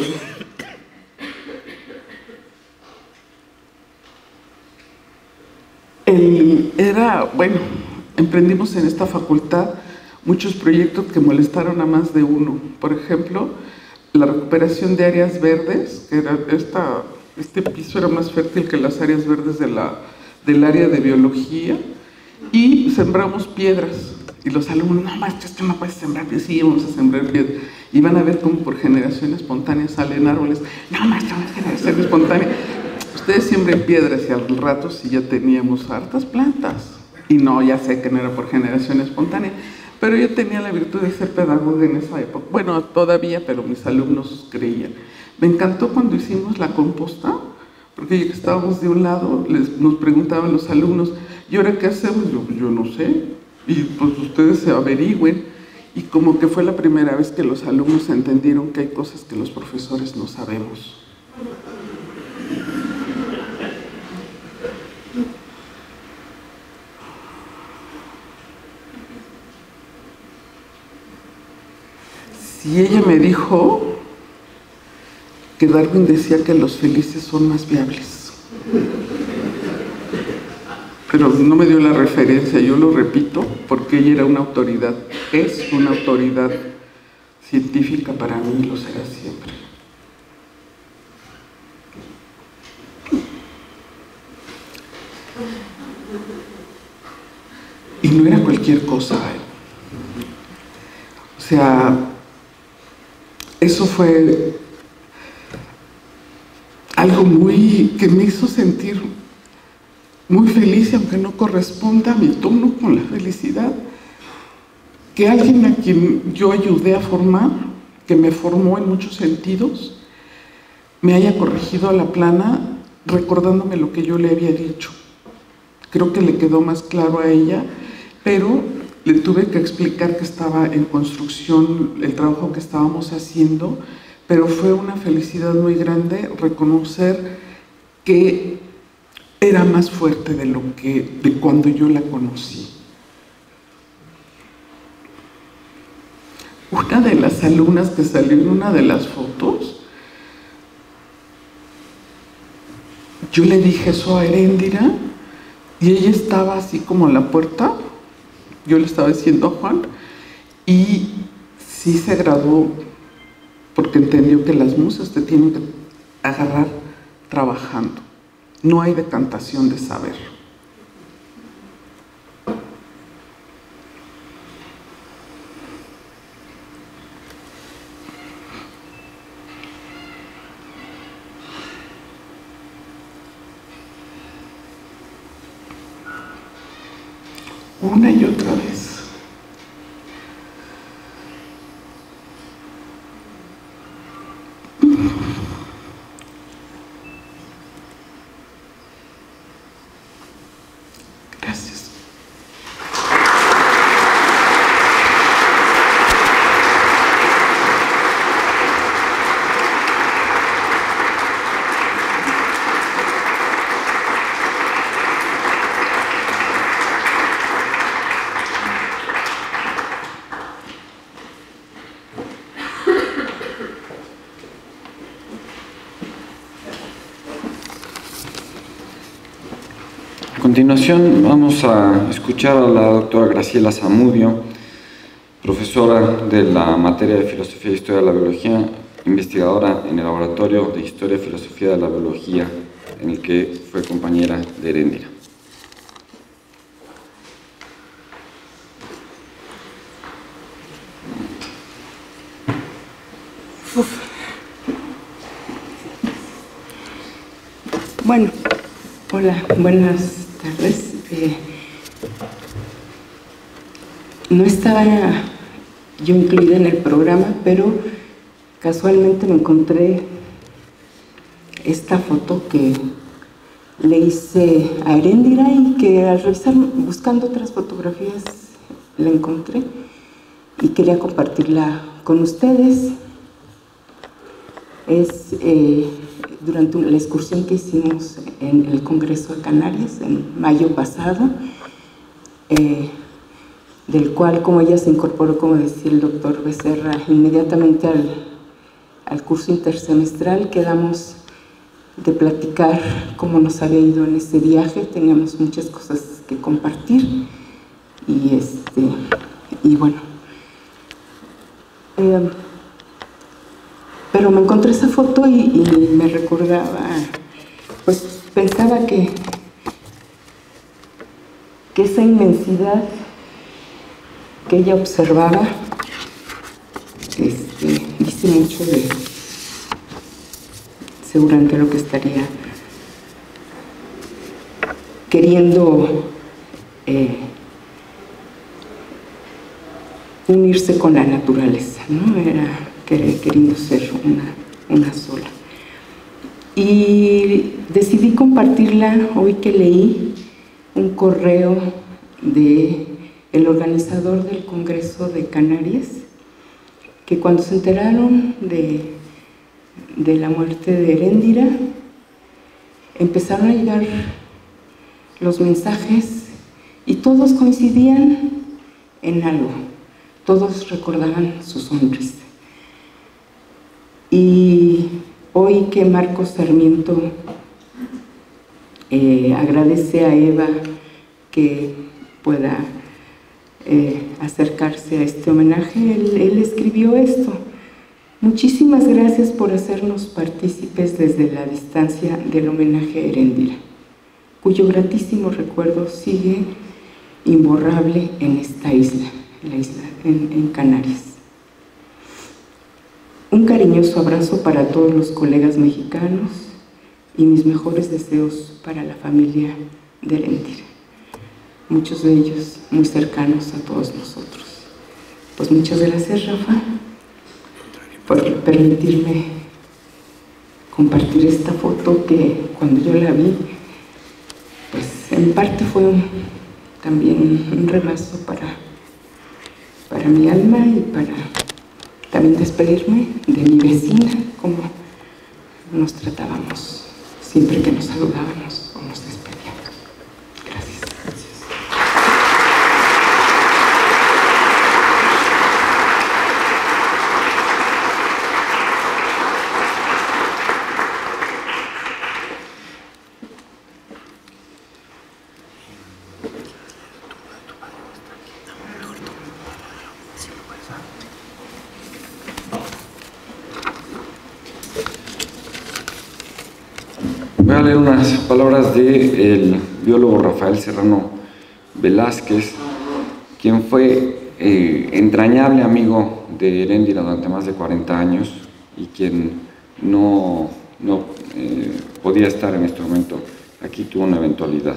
el era, bueno, emprendimos en esta facultad muchos proyectos que molestaron a más de uno. Por ejemplo, la recuperación de áreas verdes, que era esta, este piso era más fértil que las áreas verdes de la, del área de biología, y sembramos piedras. Y los alumnos, no, maestro, es que no puedes sembrar piedras. Sí, vamos a sembrar piedras. Y van a ver cómo por generación espontánea salen árboles. No, maestro, no es generación espontánea. Ustedes siembren piedras, y al rato sí ya teníamos hartas plantas. Y no, ya sé que no era por generación espontánea, pero yo tenía la virtud de ser pedagoga en esa época. Bueno, todavía, pero mis alumnos creían. Me encantó cuando hicimos la composta, porque ya que estábamos de un lado, les, nos preguntaban los alumnos, ¿y ahora qué hacemos? Yo, yo no sé. Y pues ustedes se averigüen. Y como que fue la primera vez que los alumnos entendieron que hay cosas que los profesores no sabemos. Si ella me dijo que Darwin decía que los felices son más viables, pero no me dio la referencia, yo lo repito porque ella era una autoridad, es una autoridad científica para mí y lo será siempre. Y no era cualquier cosa, ¿eh? O sea, eso fue algo muy que me hizo sentir muy feliz, aunque no corresponda a mi tono con la felicidad, que alguien a quien yo ayudé a formar, que me formó en muchos sentidos, me haya corregido a la plana recordándome lo que yo le había dicho. Creo que le quedó más claro a ella, pero le tuve que explicar que estaba en construcción el trabajo que estábamos haciendo, pero fue una felicidad muy grande reconocer que era más fuerte de lo que de cuando yo la conocí. Uy. una de las alumnas que salió en una de las fotos, yo le dije eso a Heréndira y ella estaba así como en la puerta, yo le estaba diciendo a Juan, y sí se graduó porque entendió que las musas te tienen que agarrar trabajando, no hay decantación de saber. Una y otra vez. Gracias. A continuación vamos a escuchar a la doctora Graciela Zamudio, profesora de la materia de Filosofía e Historia de la Biología, investigadora en el Laboratorio de Historia y Filosofía de la Biología, en el que fue compañera de Heréndira. Uf. Bueno, hola, buenas tardes. Eh, no estaba yo incluida en el programa, pero casualmente me encontré esta foto que le hice a Heréndira y que al revisar, buscando otras fotografías, la encontré y quería compartirla con ustedes. Es eh, durante la excursión que hicimos en el Congreso de Canarias en mayo pasado, eh, del cual, como ella se incorporó, como decía el doctor Becerra, inmediatamente al, al curso intersemestral, quedamos de platicar cómo nos había ido en ese viaje. Teníamos muchas cosas que compartir y, este, y bueno, eh, pero me encontré esa foto y, y me recordaba, pues pensaba que, que esa inmensidad que ella observaba este, dice mucho de seguramente lo que estaría queriendo eh, unirse con la naturaleza, ¿no? Era queriendo ser una, una sola. Y decidí compartirla hoy que leí un correo de el organizador del Congreso de Canarias, que cuando se enteraron de, de la muerte de Heréndira, empezaron a llegar los mensajes y todos coincidían en algo, todos recordaban su sonrisa. Y hoy que Marcos Sarmiento eh, agradece a Eva que pueda eh, acercarse a este homenaje, él, él escribió esto: muchísimas gracias por hacernos partícipes desde la distancia del homenaje a Heréndira, cuyo gratísimo recuerdo sigue imborrable en esta isla, en, la isla, en, en Canarias. Un cariñoso abrazo para todos los colegas mexicanos y mis mejores deseos para la familia de Heréndira, muchos de ellos muy cercanos a todos nosotros. Pues muchas gracias, Rafa, por permitirme compartir esta foto que cuando yo la vi, pues en parte fue un, también un regazo para, para mi alma y para también despedirme de mi vecina, como nos tratábamos siempre que nos saludábamos o nos despedíamos. Gracias. Gracias. leer unas palabras del biólogo Rafael Serrano Velázquez, quien fue eh, entrañable amigo de Heréndira durante más de cuarenta años y quien no, no eh, podía estar en este momento aquí, tuvo una eventualidad.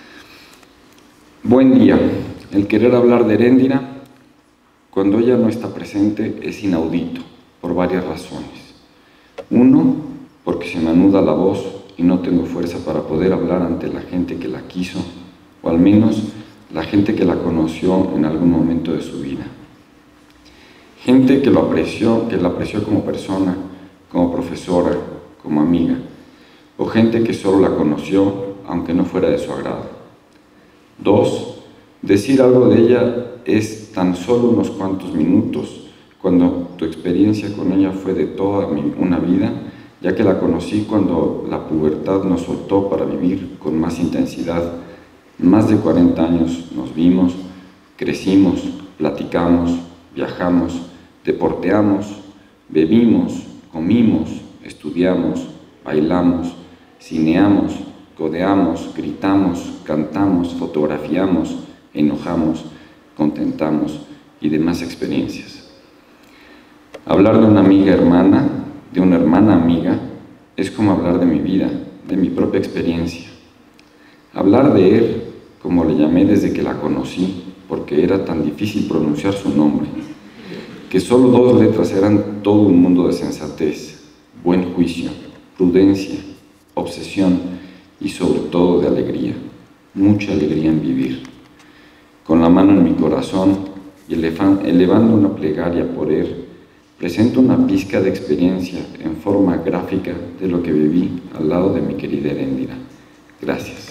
Buen día. El querer hablar de Heréndira cuando ella no está presente es inaudito, por varias razones. Uno, porque se me anuda la voz y no tengo fuerza para poder hablar ante la gente que la quiso, o al menos la gente que la conoció en algún momento de su vida. Gente que lo apreció, que la apreció como persona, como profesora, como amiga, o gente que solo la conoció, aunque no fuera de su agrado. Dos, decir algo de ella es tan solo unos cuantos minutos, cuando tu experiencia con ella fue de toda mi, una vida, ya que la conocí cuando la pubertad nos soltó para vivir con más intensidad. Más de cuarenta años nos vimos, crecimos, platicamos, viajamos, deporteamos, bebimos, comimos, estudiamos, bailamos, cineamos, codeamos, gritamos, cantamos, fotografiamos, enojamos, contentamos y demás experiencias. Hablar de una amiga hermana, de una hermana amiga, es como hablar de mi vida, de mi propia experiencia. Hablar de él, como le llamé desde que la conocí, porque era tan difícil pronunciar su nombre, que solo dos letras eran todo un mundo de sensatez, buen juicio, prudencia, obsesión y sobre todo de alegría, mucha alegría en vivir. Con la mano en mi corazón y elevando una plegaria por él, presento una pizca de experiencia en forma gráfica de lo que viví al lado de mi querida Heréndira. Gracias.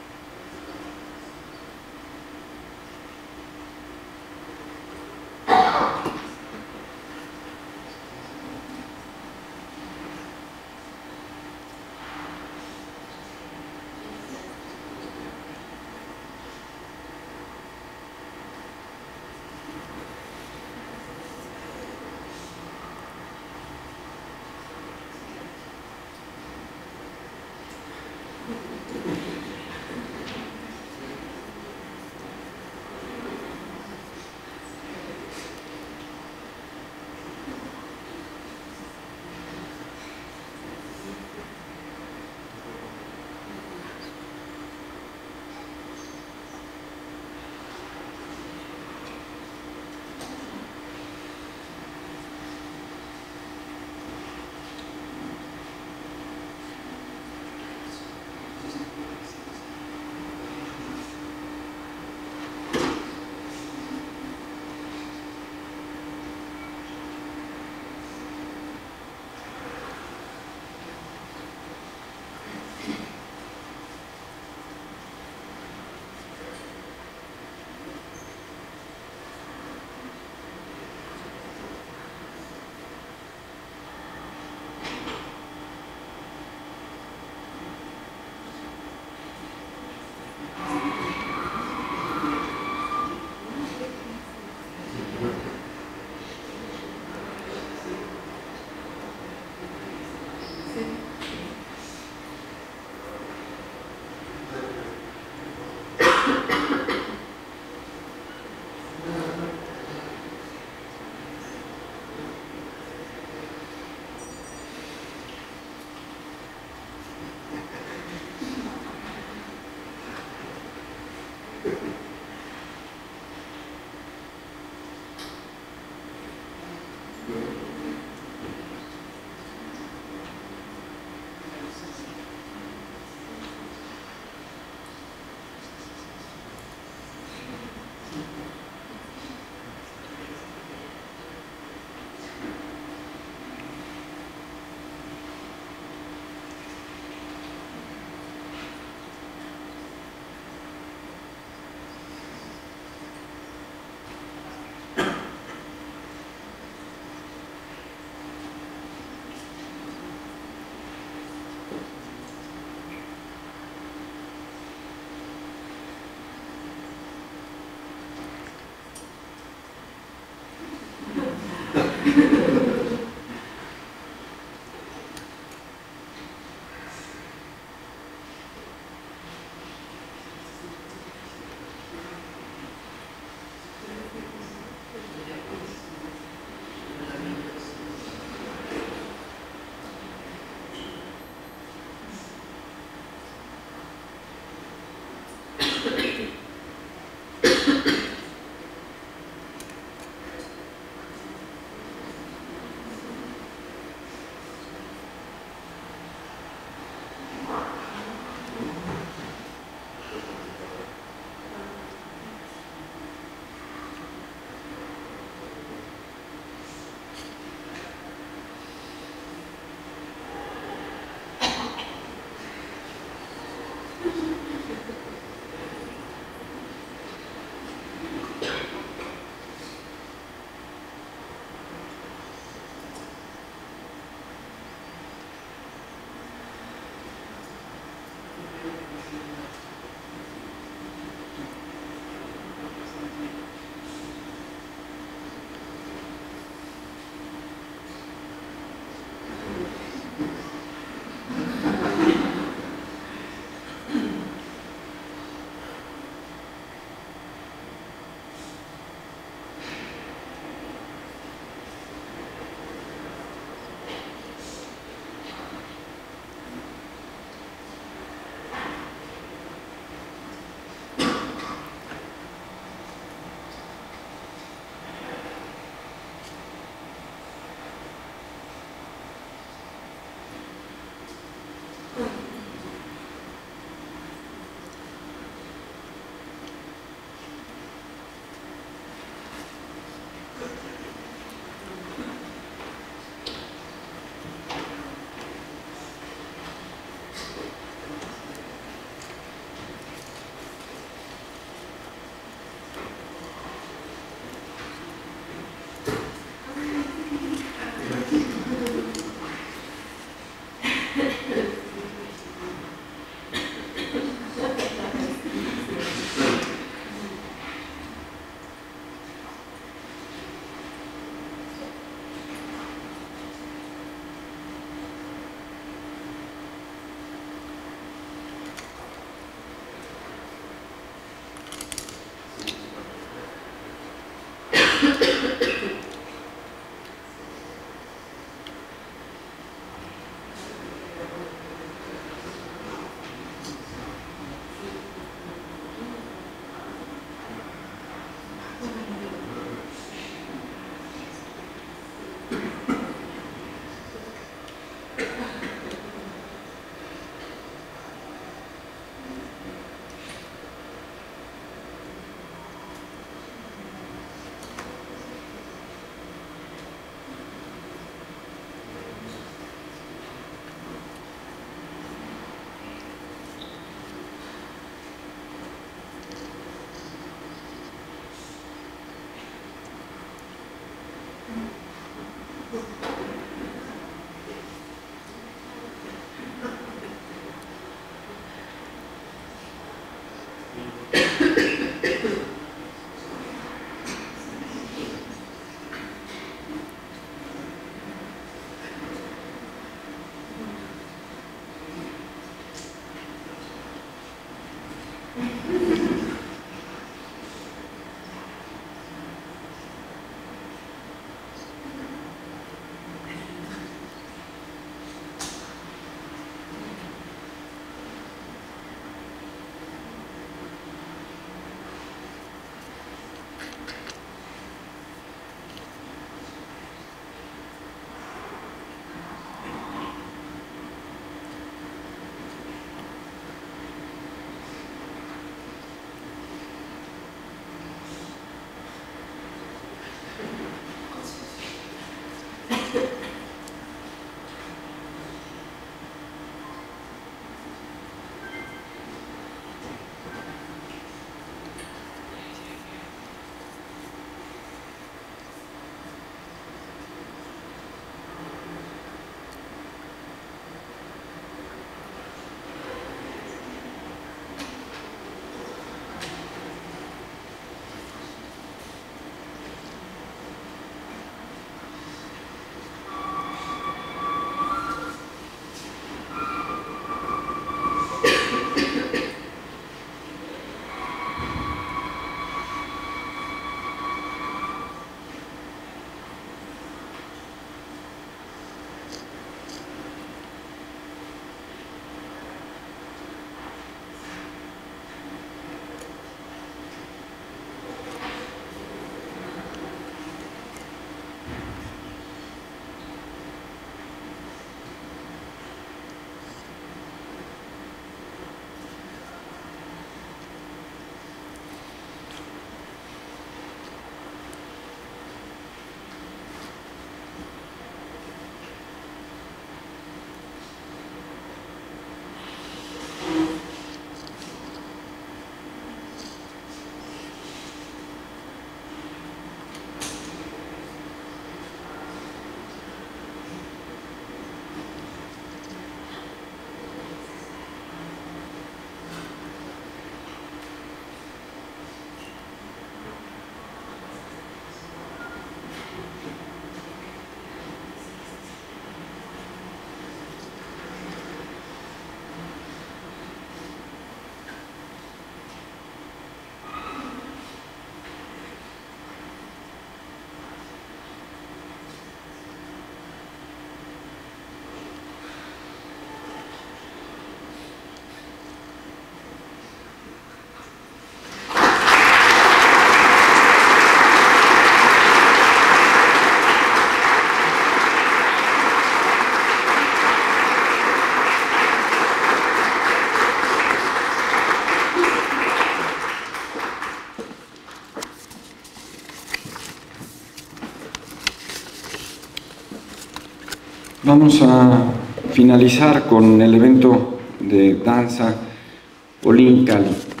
vamos a finalizar con el evento de danza Olín Cali.